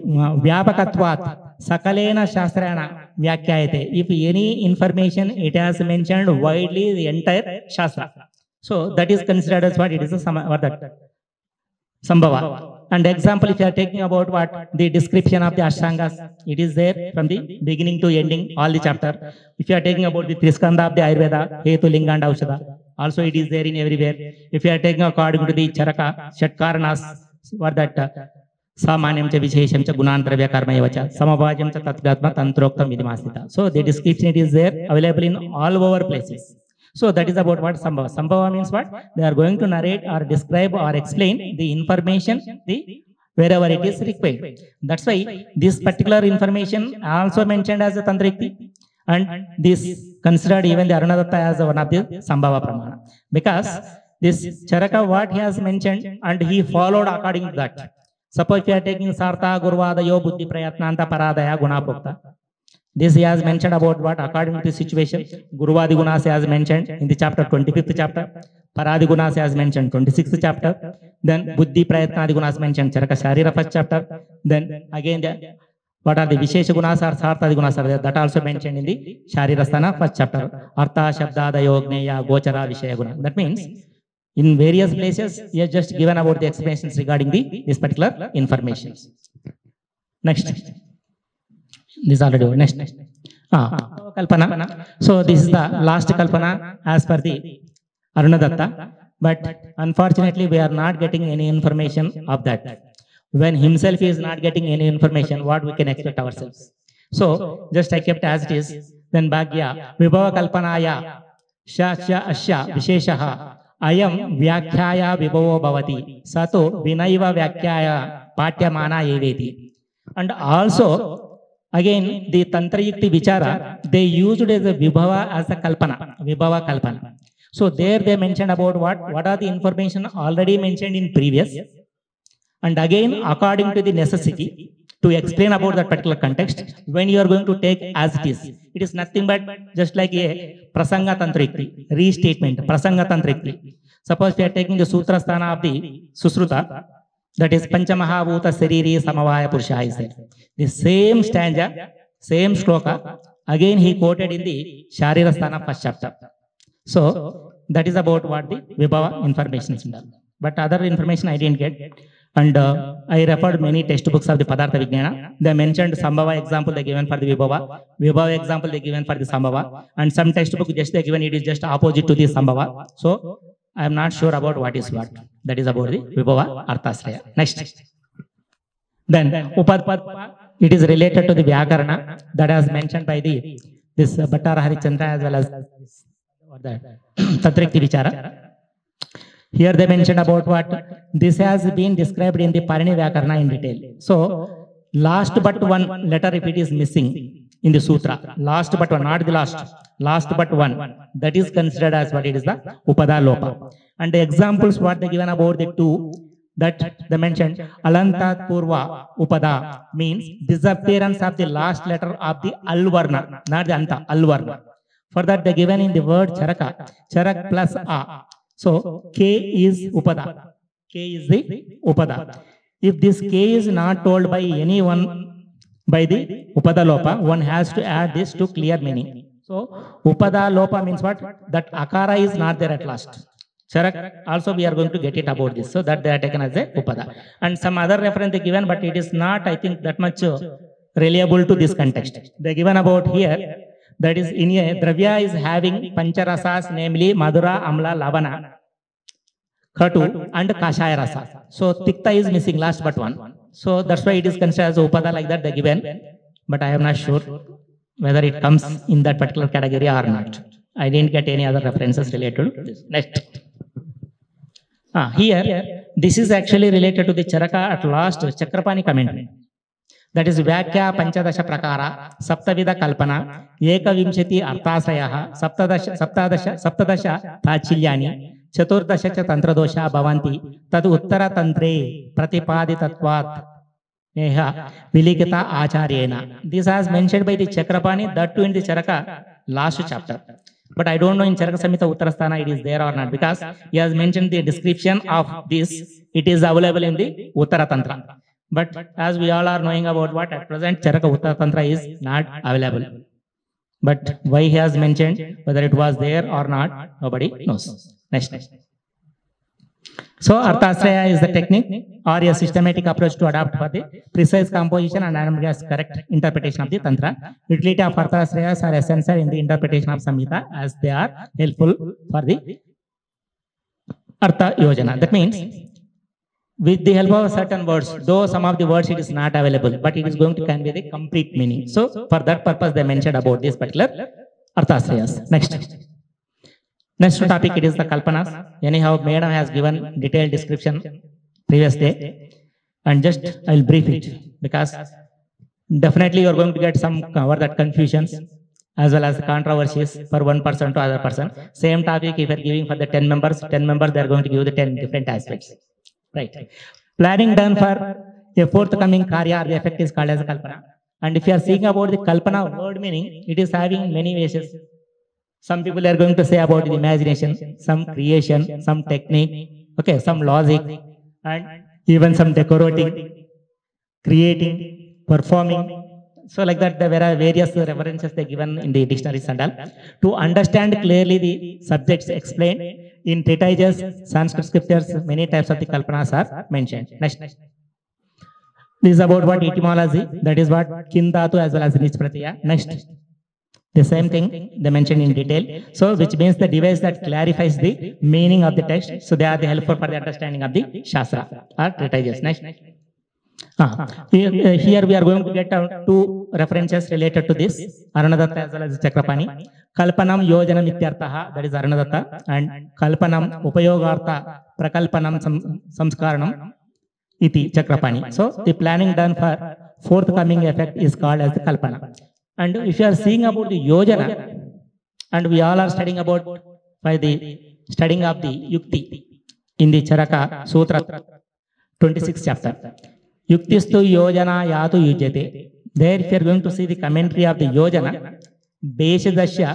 Vyapakatvat Sakalena Shastrana Vyakyayate. If any information it has mentioned widely the entire Shastra. So that is considered as what it is a Sambhava. And example, if you are taking about what the description of the Ashtangas, it is there from the beginning to ending, all the chapter. If you are taking about the Triskanda of the Ayurveda, Hetu, Linga and Aushadha, also it is there in everywhere. If you are taking according to the Charaka, Shatkaranas, what that Samanyam cha Vishesham cha Gunantravya Karma cha Samabhajam cha Tatgatma Tantroktam Vidimastita. So the description it is there available in all over places. So that is about what Sambhava. Sambhava means what? They are going to narrate or describe or explain the information wherever it is required. That's why this particular information also mentioned as a Tantrikti, and this considered even the Arunadatta as one of the Sambhava Pramana. Because this Charaka, what he has mentioned, and he followed according to that. Suppose if you are taking Sartha, Gurvadayo, Buddhi Prayatnanta, Paradaya, Gunapokta. This he has mentioned about what according to the situation. Guruvadi Gunas has mentioned in the chapter 25th chapter. Paradi Gunas has mentioned 26th chapter. Then Buddhi Prayatnadi Gunas mentioned Charaka Sharira first chapter. Then again what are the Vishesha Gunas or Sarthadi Gunas are there, that also mentioned in the Sharirasthana first chapter. Artha Shabdada Yogneya Gochara Vishaya Guna. That means in various places he has just given about the explanations regarding this particular information. Next. This already over. Next. Kalpana. So this is the last Kalpana as per the Arunadatta. But unfortunately we are not getting any information of that. When himself is not getting any information, what we can expect ourselves. So just I kept as it is. Then Bhagya Vibhava Kalpanaya Shasya Asya Visheshaha Ayam Vyakhyaya Vibhavo Bhavati Sato Vinaiva Vyakhyaya Patyamana Eveti. And also again, the Tantra Yukti Vichara, they used as a Vibhava as a Kalpana, Vibhava Kalpana. So there they mentioned about what are the information already mentioned in previous, and again according to the necessity to explain about that particular context, when you are going to take as it is nothing but just like a Prasanga Tantra Yukti, restatement, Prasanga Tantra Yukti. Suppose we are taking the Sutra Sthana of the Susruta, that is Panchamahabhuta Sariri Samavaya Purusha is there. The same stanza, same shloka, again he quoted in the Sharirasthana first chapter. So that is about what the Vibhava information is done. But other information I didn't get. And I referred many textbooks of the Padartha Vijnana. They mentioned Sambhava example they given for the Vibhava, Vibhava example they given for the Sambhava, and some textbook just they given it is just opposite to the Sambhava. So I am not sure about what is what. That is about the Vibhava Arthasraya. Next. Then Upadpad, it is related to the Vyakarana that has mentioned by this Bhattara Harichandra as well as the Tantrikti Vichara. Here they mentioned about what this has been described in the Parini Vyakarana in detail. So last but one letter if it is missing in the sutra, last but one, not the last but one, that is considered as what it is the Upada Lopa. And the examples what they given about the two, that they mentioned Alanta Purva Upada means disappearance of the last letter of the Alvarna, not the Anta, Alvarna. For that they given in the word Charaka, Charak plus A. So K is Upada. K is the Upada. If this K is not told by anyone by the Upada Lopa, one has to add this to clear meaning. So Upada Lopa means what? That Akara is not there at last. Charak also we are going to get it about this. So that they are taken as a Upada. And some other reference they given, but it is not, I think, that much reliable to this context. They given about here, that is in a Dravya is having Pancharasas, namely Madhura, Amla, Lavana, Khatu and Kashaya Rasa. So Tikta is missing last but one. So that's why it is considered as Upada like that they given. But I am not sure whether it comes in that particular category or not. I didn't get any other references related to this. Next. Here, this is actually related to the Charaka at last, Chakrapani commentary. That is Vyakya Panchadasha Prakara, Saptavida Kalpana, Eka Vimshati Arthasrayaha, Saptadasha Tachilyani, चतुर्दश च तंत्रदोषा भवन्ति तद उत्तरतंत्रे प्रतिपादितत्वात् नेह विलिखित आचार्येण. This has mentioned by the Chakrapani, that too in the Charaka last chapter. But I don't know in Charaka Samhita Uttarasthana it is there or not, because he has mentioned the description of this. It is available in the Uttaratantra. But as we all are knowing about what at present Charaka Uttaratantra is not available. But why he has mentioned, whether it was there or not, nobody knows. Next. So Arthasraya is the technique or a systematic approach to adapt for the precise composition and analogous correct interpretation of the Tantra. Utility of Arthasrayas are essential in the interpretation of Samhita as they are helpful for the Artha Yojana. That means with the help of certain words, though some of the words it is not available, but it is going to convey the complete meaning. So for that purpose they mentioned about this particular Arthasrayas. Next topic, it is the Kalpanas. Anyhow, Madam has given detailed description previous day, and just I will brief it, because definitely you are going to get some cover that confusions as well as controversies for one person to other person. Same topic, if you are giving for the 10 members, they are going to give the 10 different aspects. Right. Planning done for a forthcoming karya or the effect is called as Kalpana. And if you are seeing about the Kalpana word meaning, it is having many ways. Some people are going to say about the imagination, some creation, some technique, okay, some logic, and even some decorating, creating, performing. So like that, there are various references they given in the dictionaries and all. To understand clearly the subjects explained in treatises, Sanskrit scriptures, many types of the kalpanas are mentioned. Next. This is about what etymology, that is what Kindatu as well as Nich Pratyaya. Next. The same thing they mentioned in detail. So which means the device that clarifies the meaning of the text. So they are the helpful for the understanding of the Shastra or treatises. Next. Here we are going to get two references related to this, Arunadatta as well as Chakrapani. Kalpanam Yojanam Ityartaha, that is Arunadatta, and Kalpanam Upayogartha Prakalpanam Samskaranam iti Chakrapani. So the planning done for forthcoming effect is called as the Kalpana. And if you are seeing about the Yojana, and we all are studying about by the studying of the Yukti in the Charaka Sutra 26th chapter. Yuktistu Yojana Yatu Yujyate. There if you are going to see the commentary of the Yojana, Beshajasya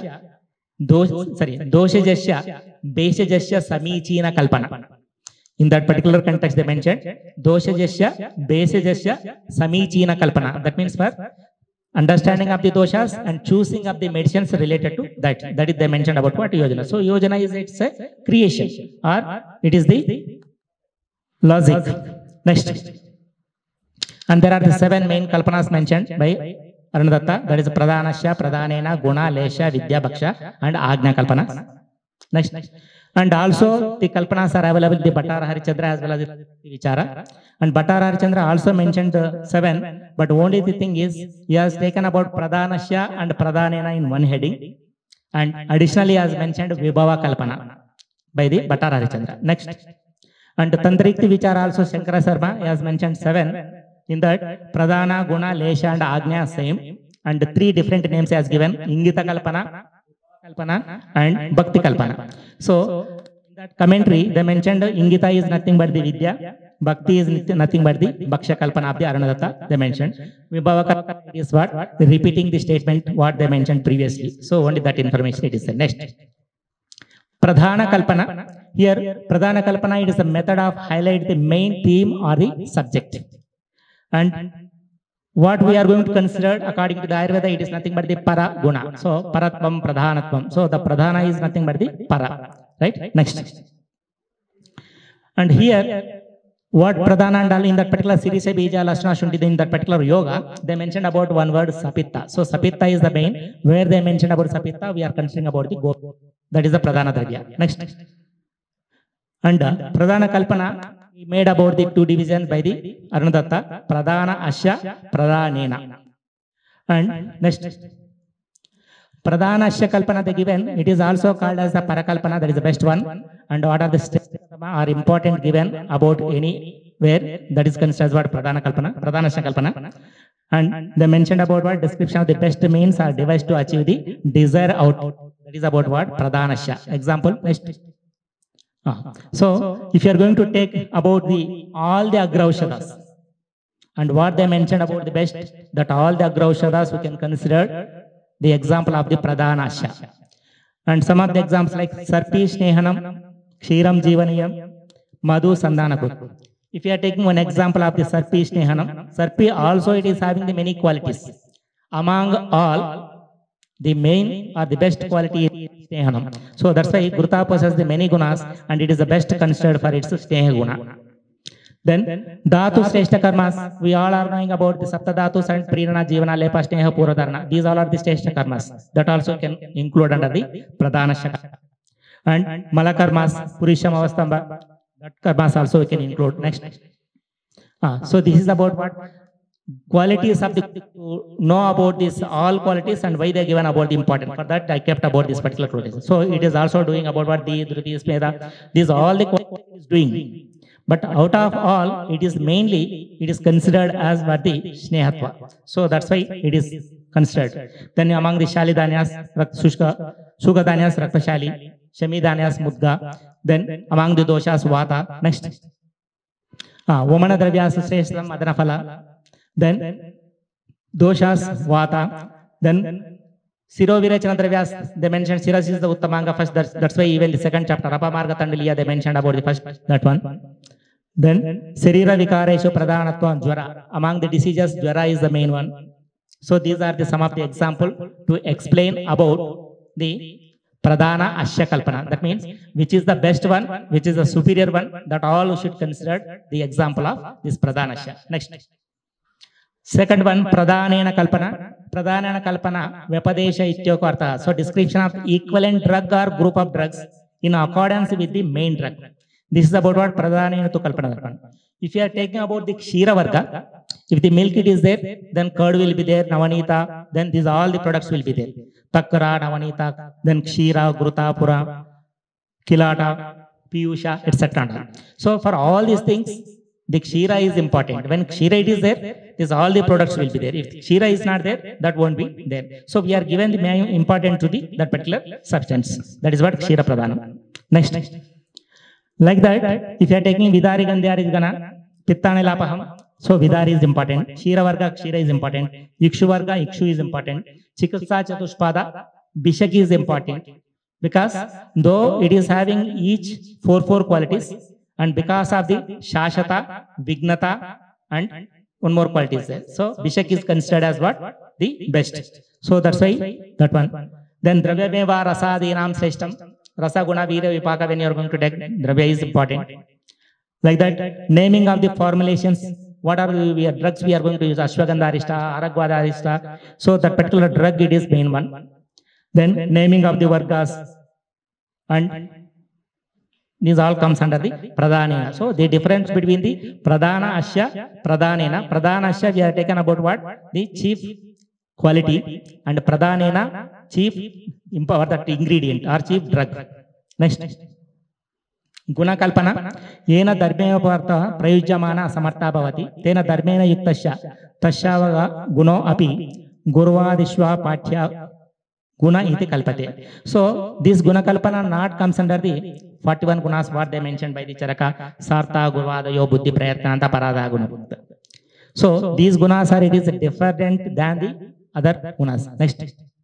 Samichina Kalpana. In that particular context they mentioned Doshajasya Beshajasya Samichina Kalpana. That means for understanding of the doshas and choosing of the medicines related to that. That is they mentioned about what Yojana. So Yojana is it's a creation or it is the logic. Next. And there are the 7 main kalpanas mentioned by Arunadatta. That is Pradhanasya, Pradhanena, Guna, Lesha, Vidya, Bhaksha and Agna kalpanas. Next. And also the kalpanas are available in the Bhattara Harichandra as well as the Vichara. And Bhattara Harichandra also mentioned 7, but only the thing is he has taken about Pradhanasya and Pradhanena in one heading, and additionally has mentioned Vibhava Kalpana by the Bhattara Harichandra. Next. And Tantrikti Vichara also Shankara Sarma has mentioned 7. In that Pradhana, Guna, Lesha and Agnya same, and 3 different names he has given, Ingita Kalpana, Kalpana and Bhakti Kalpana. So in that commentary they mentioned Ingita is nothing but the Vidya, Bhakti is nothing but the Bhaksha Kalpana of the Arunadatta they mentioned. Vibhava Kalpana is what? Repeating the statement what they mentioned previously. So only that information it is there. Next. Pradhana Kalpana. Here Pradhana Kalpana, it is a method of highlight the main theme or the subject. And what we are going to consider according to the Ayurveda, it is nothing but the para guna. So paratvam pradhanatvam. So the pradhana is nothing but the para. Right? Next. And here what pradhana and all in that particular series bija lasana shuntide in that particular yoga, they mentioned about one word sapitta. So sapitta is the main. Where they mentioned about sapitta, we are considering about the gop. That is the pradhana dravya. Next. And pradhana kalpana made about the 2 divisions by the Arunadatta, Pradhana Asya, Pradhanena. And next, Pradhana Asya Kalpana they given, it is also called as the Parakalpana, that is the best one. And what are the steps are important given about anywhere, that is considered as what Pradhana Kalpana, Pradhana Asya Kalpana. And they mentioned about what description of the best means are devised to achieve the desired outcome. That is about what Pradhana Asya. Example, next. So if you are going to take about all the Agraushadhas and what they mentioned about the best, that all the Agraushadhas we can consider the example of the Pradhanasya. And some of the examples like Sarpi Snehanam, Kshiram Jivaniyam, Madhu Sandhanakut. If you are taking one example of the Sarpi Snehanam, Sarpi also it is having the many qualities. Among all, the main or the best quality is Snehanam. So that's why Gruta possesses the many gunas and it is the best considered for its Sneha guna. Then Dhatu Shrestha Karmas, we all are knowing about the Sapta Dhatus and Prirana Jivana Lepa Sneha Puradharana. These all are the Shrestha Karmas that also can include under the Pradhanasya. And Malakarmas, Purisham Avastamba, that karmas also we can include. Next. So this is about what qualities of the, to know about this all qualities and why they are given about the important. For that I kept about this particular qualities. So it is also doing about what the Dhruti, Smedha, these all the qualities is doing. But out of all, it is mainly, it is considered as what the Snehatva. So that's why it is considered. Then among the Shalidanyas, Sugadanyas, Rakashali, Shamidanyas, Mudga. Then among the doshas, Vata. Next. Vomana Dravyas, Shreshtam, Madanaphala. Then doshas, Vata. Then Siro Virachana Dravyas, they mentioned Siras is the Uttamanga first. That's why even the second chapter, Rapamarga Tandaliya, they mentioned about the first, that one. Then Sarira Vikareshu Pradhanatva Jwara. Among the diseases, Jwara is the main one. So these are the some of the example to explain about the Pradhana Ashya Kalpana. That means which is the best one, which is the superior one, that all should consider the example of this Pradhana Ashya. Next. Second one, Pradhanena Kalpana. Pradhanena Kalpana, Vyapadesha Ityokartha. So description of equivalent drug or group of drugs in accordance with the main drug. This is about what Pradhanena to Kalpana. If you are taking about the Kshira Varga, if the milk it is there, then curd will be there, Navanita, then these all the products will be there. Takra, Navanita, then Kshira, Gruta, Pura, Kilata, Piyusha, etc. So for all these things, the Kshira is important. When Kshira it is there, these all the products will be there. If Kshira is not there, that won't be there. So we are given the main important to the that particular substance. That is what Kshira Pradhanam. Next. Like that, if you are taking Vidari Gandhyar is Gana, Pittane Lapaham, so Vidari is important. Kshira Varga, Kshira is important. Ikshu Varga, Ikshu is important. Chikitsa Chatushpada, Bishak is important. Because though it is having each four qualities, and because of the Shashata, Vignata, and one more quality is there. So Bishak is considered as what? The best. So that's why that one. Then Dravyameva Rasadinam Sreshtam. Rasa Guna Veera Vipaka, when you are going to take Dravya is important. Like that, naming of the formulations, what are the drugs we are going to use? Ashwagandha Arista, Aragvada Arista. So that particular drug it is main one. Then naming of the Vargas, and these all comes under the Pradhanena. So the difference between the Pradhana Ashya, Pradhanena. Pradhana Ashya we are taken about what? The chief quality, and Pradhanena chief that ingredient or chief drug. Next. Guna Kalpana. Yena Dharmena Partha Prayujamana Samartha Bhavati. Tena Dharmena Yuktasya. Tashyavaga Guno Api. Gurvadishwa Pathya Guna iti Kalpate. So this Guna Kalpana not comes under the 41 gunas what they mentioned by the Charaka. Sartha Gurvadayo Buddhi Prayatnanta Parada Guna. So these gunas are it is different than the other gunas. Next.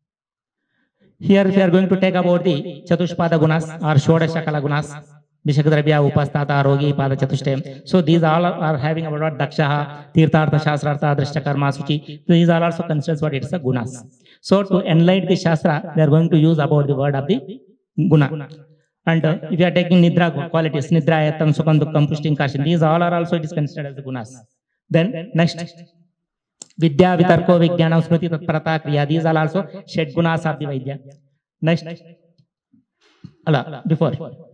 Here we are going to take about the Chatushpada gunas or Shodashakala gunas. Vishakadravya, Upastata, Rogi, Pada Chatushtayam. So these all are having about what Dakshaha, Tirthartha, Shastrartha, Drishtakarma, Suchi. These are also considered what it's a gunas. So to enlighten the Shastra, they are going to use about the word of the guna. And if you are taking Nidra qualities, Nidra, Yatam, Sukam, Dukkam, Pushtim, Kashin, these all are also it is considered as the gunas. Then next. Vidya, Vitarko, Vijnanam, Smriti, Tatparata, Kriya. These are also Shed gunas of the Vaidya. Next. Allah, before.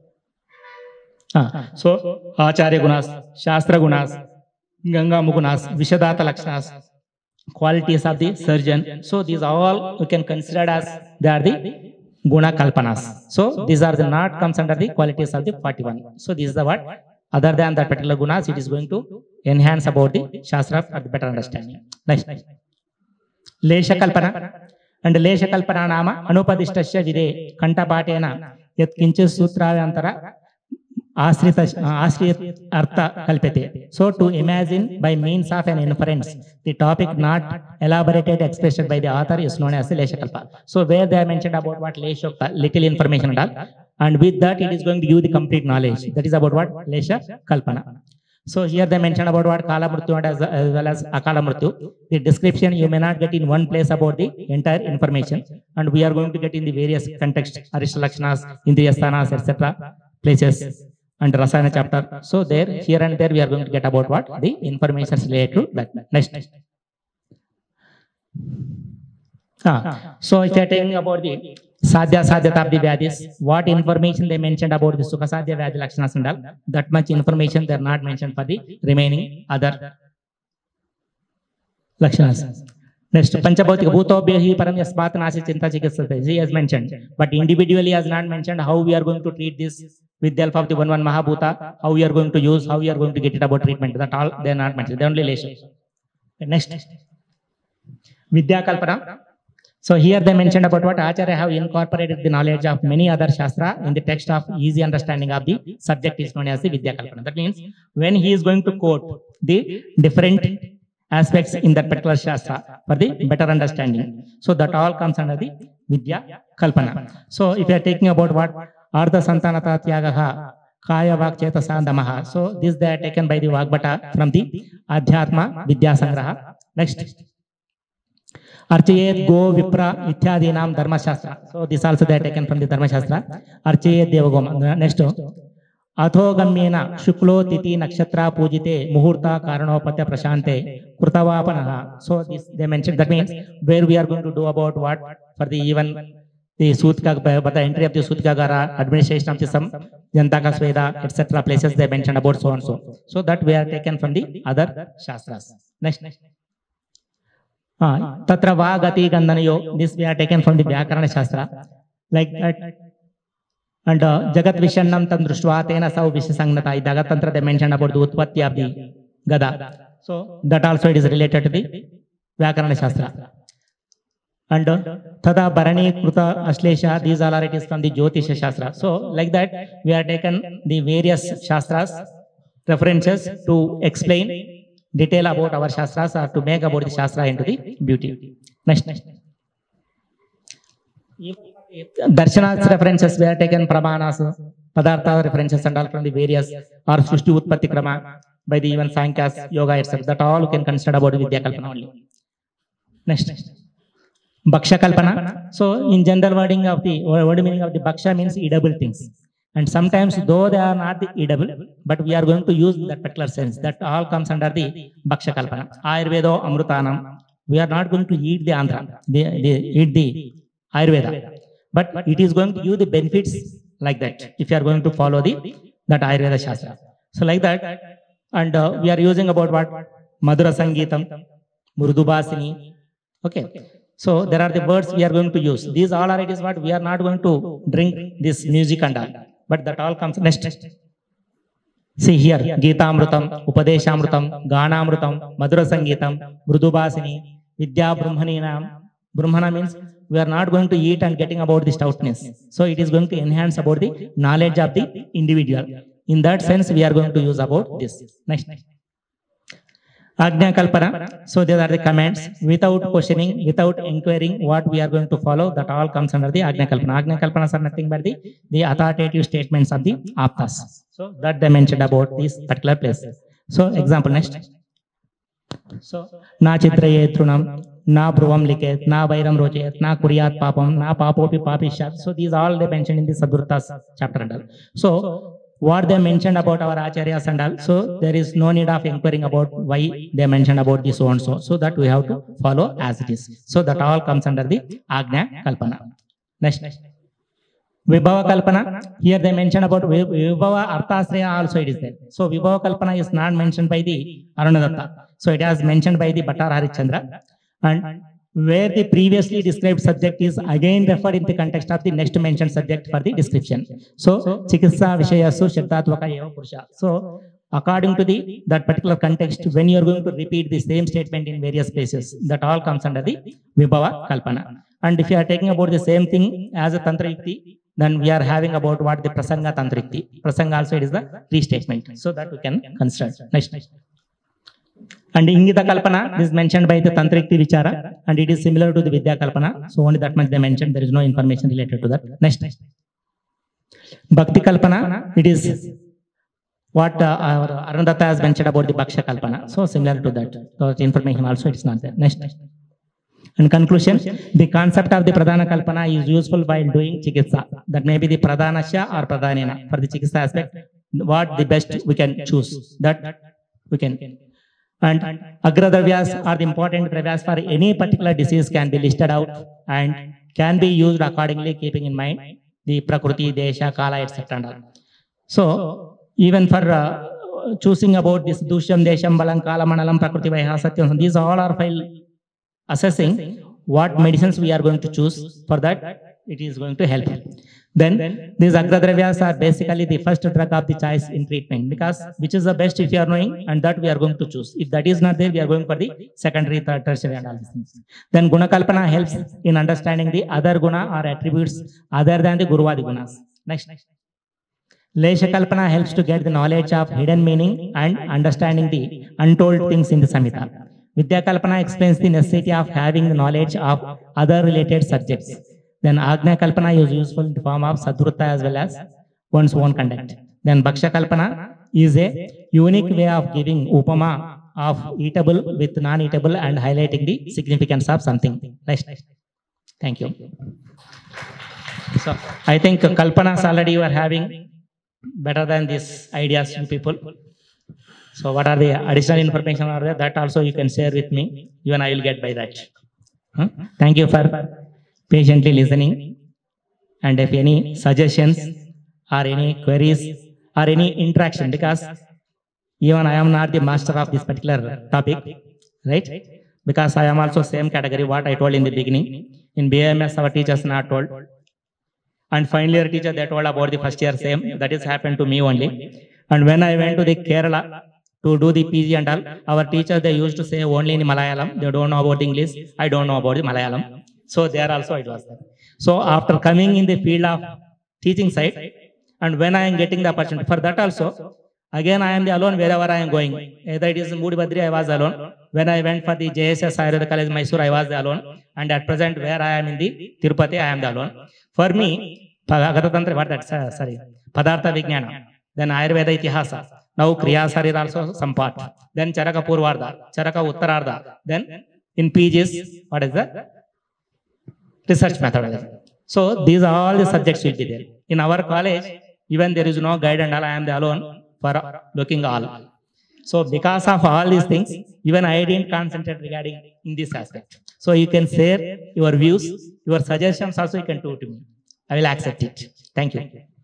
So Acharya gunas, Shastra gunas, Ganga Mugunas, Vishadata Lakshanas, qualities of the surgeon. So these all we can consider as they are the Guna Kalpanas. So these are the not comes under the qualities of the 41. So this is the what? Other than that particular gunas, it is going to enhance about the Shastra for the better understanding. Next. Lesha Kalpana. And Lesha Kalpana Nama Anupadishtasya Vide Kanta Patena Yat Kinchis Sutra Antara Ashrit Artha Kalpete. So to imagine by means of an inference, the topic not elaborated expressed by the author is known as the Lesha Kalpa. So where they are mentioned about what Lesha, little information and all, and with that it is going to give the complete knowledge. That is about what Lesha Kalpana. So here they mentioned about what Kala Mrityu as well as Akala Mrityu. The description you may not get in one place about the entire information, and we are going to get in the various contexts, Arishta Lakshanas, Indriya Sthanas, etc. places and Rasayana chapter. So there, here and there we are going to get about what? The information related to that. Next. So if you are taking about the Sadhya Sadhyatabdi Vyadis, what information they mentioned about the Sukha Sadhya Vyadhi Lakshanas and all, that much information they are not mentioned for the remaining other Lakshanas. Next, Panchabhautika Bhutobhyahi Param Yasmat Nasi Chinta Chikitsate. He has mentioned, but individually has not mentioned how we are going to treat this with the help of the one Mahabhuta, how we are going to use, how we are going to get it about treatment. That all they are not mentioned. They only relation. Next, Vidya Kalpana. So here they mentioned about what Acharya have incorporated the knowledge of many other Shastra in the text of easy understanding of the subject is known as the Vidya Kalpana. That means when he is going to quote the different aspects in that particular Shastra for the better understanding. So that all comes under the Vidya Kalpana. So if you are taking about what Ardha Santanata Tyagaha Kaya Vak Chetasa Damaha. So this they are taken by the Vagbata from the Adhyatma Vidya Sangraha. Next. Archayet Go Vipra Ityadinam Dharma Shastra. So this also they are taken from the Dharma Shastra. Archayet Devagoma. Next. Athogamyena Shuklo Titi Nakshatra Pujite Muhurta Karanopatya Prashante Kurtavapanaha. So this they mentioned, that means where we are going to do about what for the even the Sutka, but the entry of the Sutkagara, administration of the some Jantaka Sweda, etc. places they mentioned about so and so. So that we are taken from the other Shastras. Next. Tatra Vagati Gandanayo. This we are taken from the Vyakarana Shastra. Like that. And Jagat Vishannam Tandrushva Tena Sau Vishasangnata. Dagatantra they mentioned about the Utpatti of the Gada. So that also it is related to the Vyakarana Shastra. And Tada Bharani Kruta Ashlesha, these all are it is from the Jyotisha Shastra. So like that we are taken the various Shastras references to explain detail about our Shastras or to make about the Shastra into the beauty. Next. Darshana's references were taken Pramanas, Padartha references and all from the various or Srushti Utpatti Krama by the even Sankhya's Yoga itself. That all you can consider about Vidya Kalpana only. Next. Bhaksha Kalpana. So in general wording of the word meaning of the Bhaksha means edible things. And sometimes though they are not the edible, but we are going to use that particular sense. That all comes under the Bhaksha Kalpana. Ayurveda Amrutanam. We are not going to eat the Andhra. They eat the Ayurveda. But it is going to give the benefits like that if you are going to follow that Ayurveda Shastra. So like that, and we are using about what? Madhura Sangeetam, Murdubhasini. Okay. So there are the words we are going to use. These all are it is what we are not going to drink this music and all. But that all comes next. See here, Gita Amrutam, Upadesha Amrutam, Gana Amrutam, Madhura Sangeetam, Murdubhasini, Vidya Brahmaninam. Brahmana means we are not going to eat and getting about the stoutness. So it is going to enhance about the knowledge of the individual. In that sense, we are going to use about this. Next. Agnya Kalpana. So these are the commands. Without questioning, without inquiring what we are going to follow, that all comes under the Agnya Kalpana. Agnya Kalpanas are nothing but the authoritative statements of the Aptas. So that they mentioned about this particular place. So example next. So Na Chitraye Trunam, Na Bruvam Liket, Na Vairam Rochet, Na Kuriyat Papam, Na Papopi Papishat. So these all they mentioned in the Sadhurtas chapter and all. So what they mentioned about our acharyas and all, so there is no need of inquiring about why they mentioned about this so and so. So that we have to follow as it is. So that all comes under the Agnya Kalpana. Next. Vibhava Kalpana. Here they mentioned about Vibhava Arthasraya also it is there. So Vibhava Kalpana is not mentioned by the Arunadatta. So it has mentioned by the Bhattar Harishchandra. And where the previously described subject is again referred in the context of the next mentioned subject for the description. So Chikitsa Vishayasu Shabdatvaka Eva Purusha. So according to that particular context, when you are going to repeat the same statement in various places, that all comes under the Vibhava Kalpana. And if you are taking about the same thing as a Tantra Yukti, Then we are having about what the Prasanga Tantrikti. Prasanga also it is the restatement. So that we can consider. Next. And Ingita Kalpana is mentioned by the Tantrikti Vichara, and it is similar to the Vidya Kalpana. So only that much they mentioned. There is no information related to that. Next. Bhakti Kalpana, it is what our Arundatta has mentioned about the Bhaksha Kalpana. So similar to that. So the information also it is not there. Next. In conclusion, the concept of the Pradhana Kalpana is useful while doing Chikitsa. That may be the Pradhanasya or Pradhanena. For the Chikitsa aspect, what the best we can choose. That we can. And Agradravyas are the important dravyas for any particular disease can be listed out and can be used accordingly, keeping in mind the Prakriti, Desha, Kala, etc. and all. So, even for choosing about this Dushyam, Desham, Balam, Kala, Manalam, Prakriti, Vaiha, Satyam, these all are while assessing what medicines we are going to choose. For that, it is going to help. Then these Agradravyas are basically the first drug of the choice in treatment, because which is the best if you are knowing, and that we are going to choose. If that is not there, we are going for the secondary, third, tertiary and all these things. Then Guna Kalpana helps in understanding the other guna or attributes other than the Guruvadi gunas. Next. Lesha Kalpana helps to get the knowledge of hidden meaning and understanding the untold things in the Samhita. Vidya Kalpana explains the necessity of having the knowledge of other related subjects. Then Agnya Kalpana is useful in the form of Sadhrutta as well as one's own conduct. Then Bhaksha Kalpana is a unique way of giving upama of eatable with non-eatable and highlighting the significance of something. Next. Thank you. So I think Kalpanas already you are having better than these ideas, you people. So what are the additional information are there? That also you can share with me. Even I will get by that. Thank you for patiently listening. And if any suggestions or any queries or any interaction, because even I am not the master of this particular topic, right? Because I am also same category what I told in the beginning. In BAMS our teachers not told. And final year teacher they told about the first year same. That is happened to me only. And when I went to the Kerala to do the PG and all, our teachers they used to say only in Malayalam. They don't know about English. I don't know about the Malayalam. So there also it was there. So after coming in the field of teaching side, and when I am getting the opportunity for that also, again I am the alone wherever I am going. Either it is in Mudibadri, I was alone. When I went for the JSS Ayurveda College Mysore, I was the alone. And at present where I am in the Tirupati, I am the alone. For me, Gatatantra, what that? Sorry, Padartha Vijnana, then Ayurveda Itihasa. Now Kriya Sarir also some part. Then Charaka Purvarda, Charaka Uttararda. Then in PGs, what is that? Research methodology. So these all the subjects will be there. In our college, even there is no guide and all, I am the alone for looking all. So because of all these things, even I didn't concentrate regarding in this aspect. So you can share your views, your suggestions also you can do to me. I will accept it. Thank you.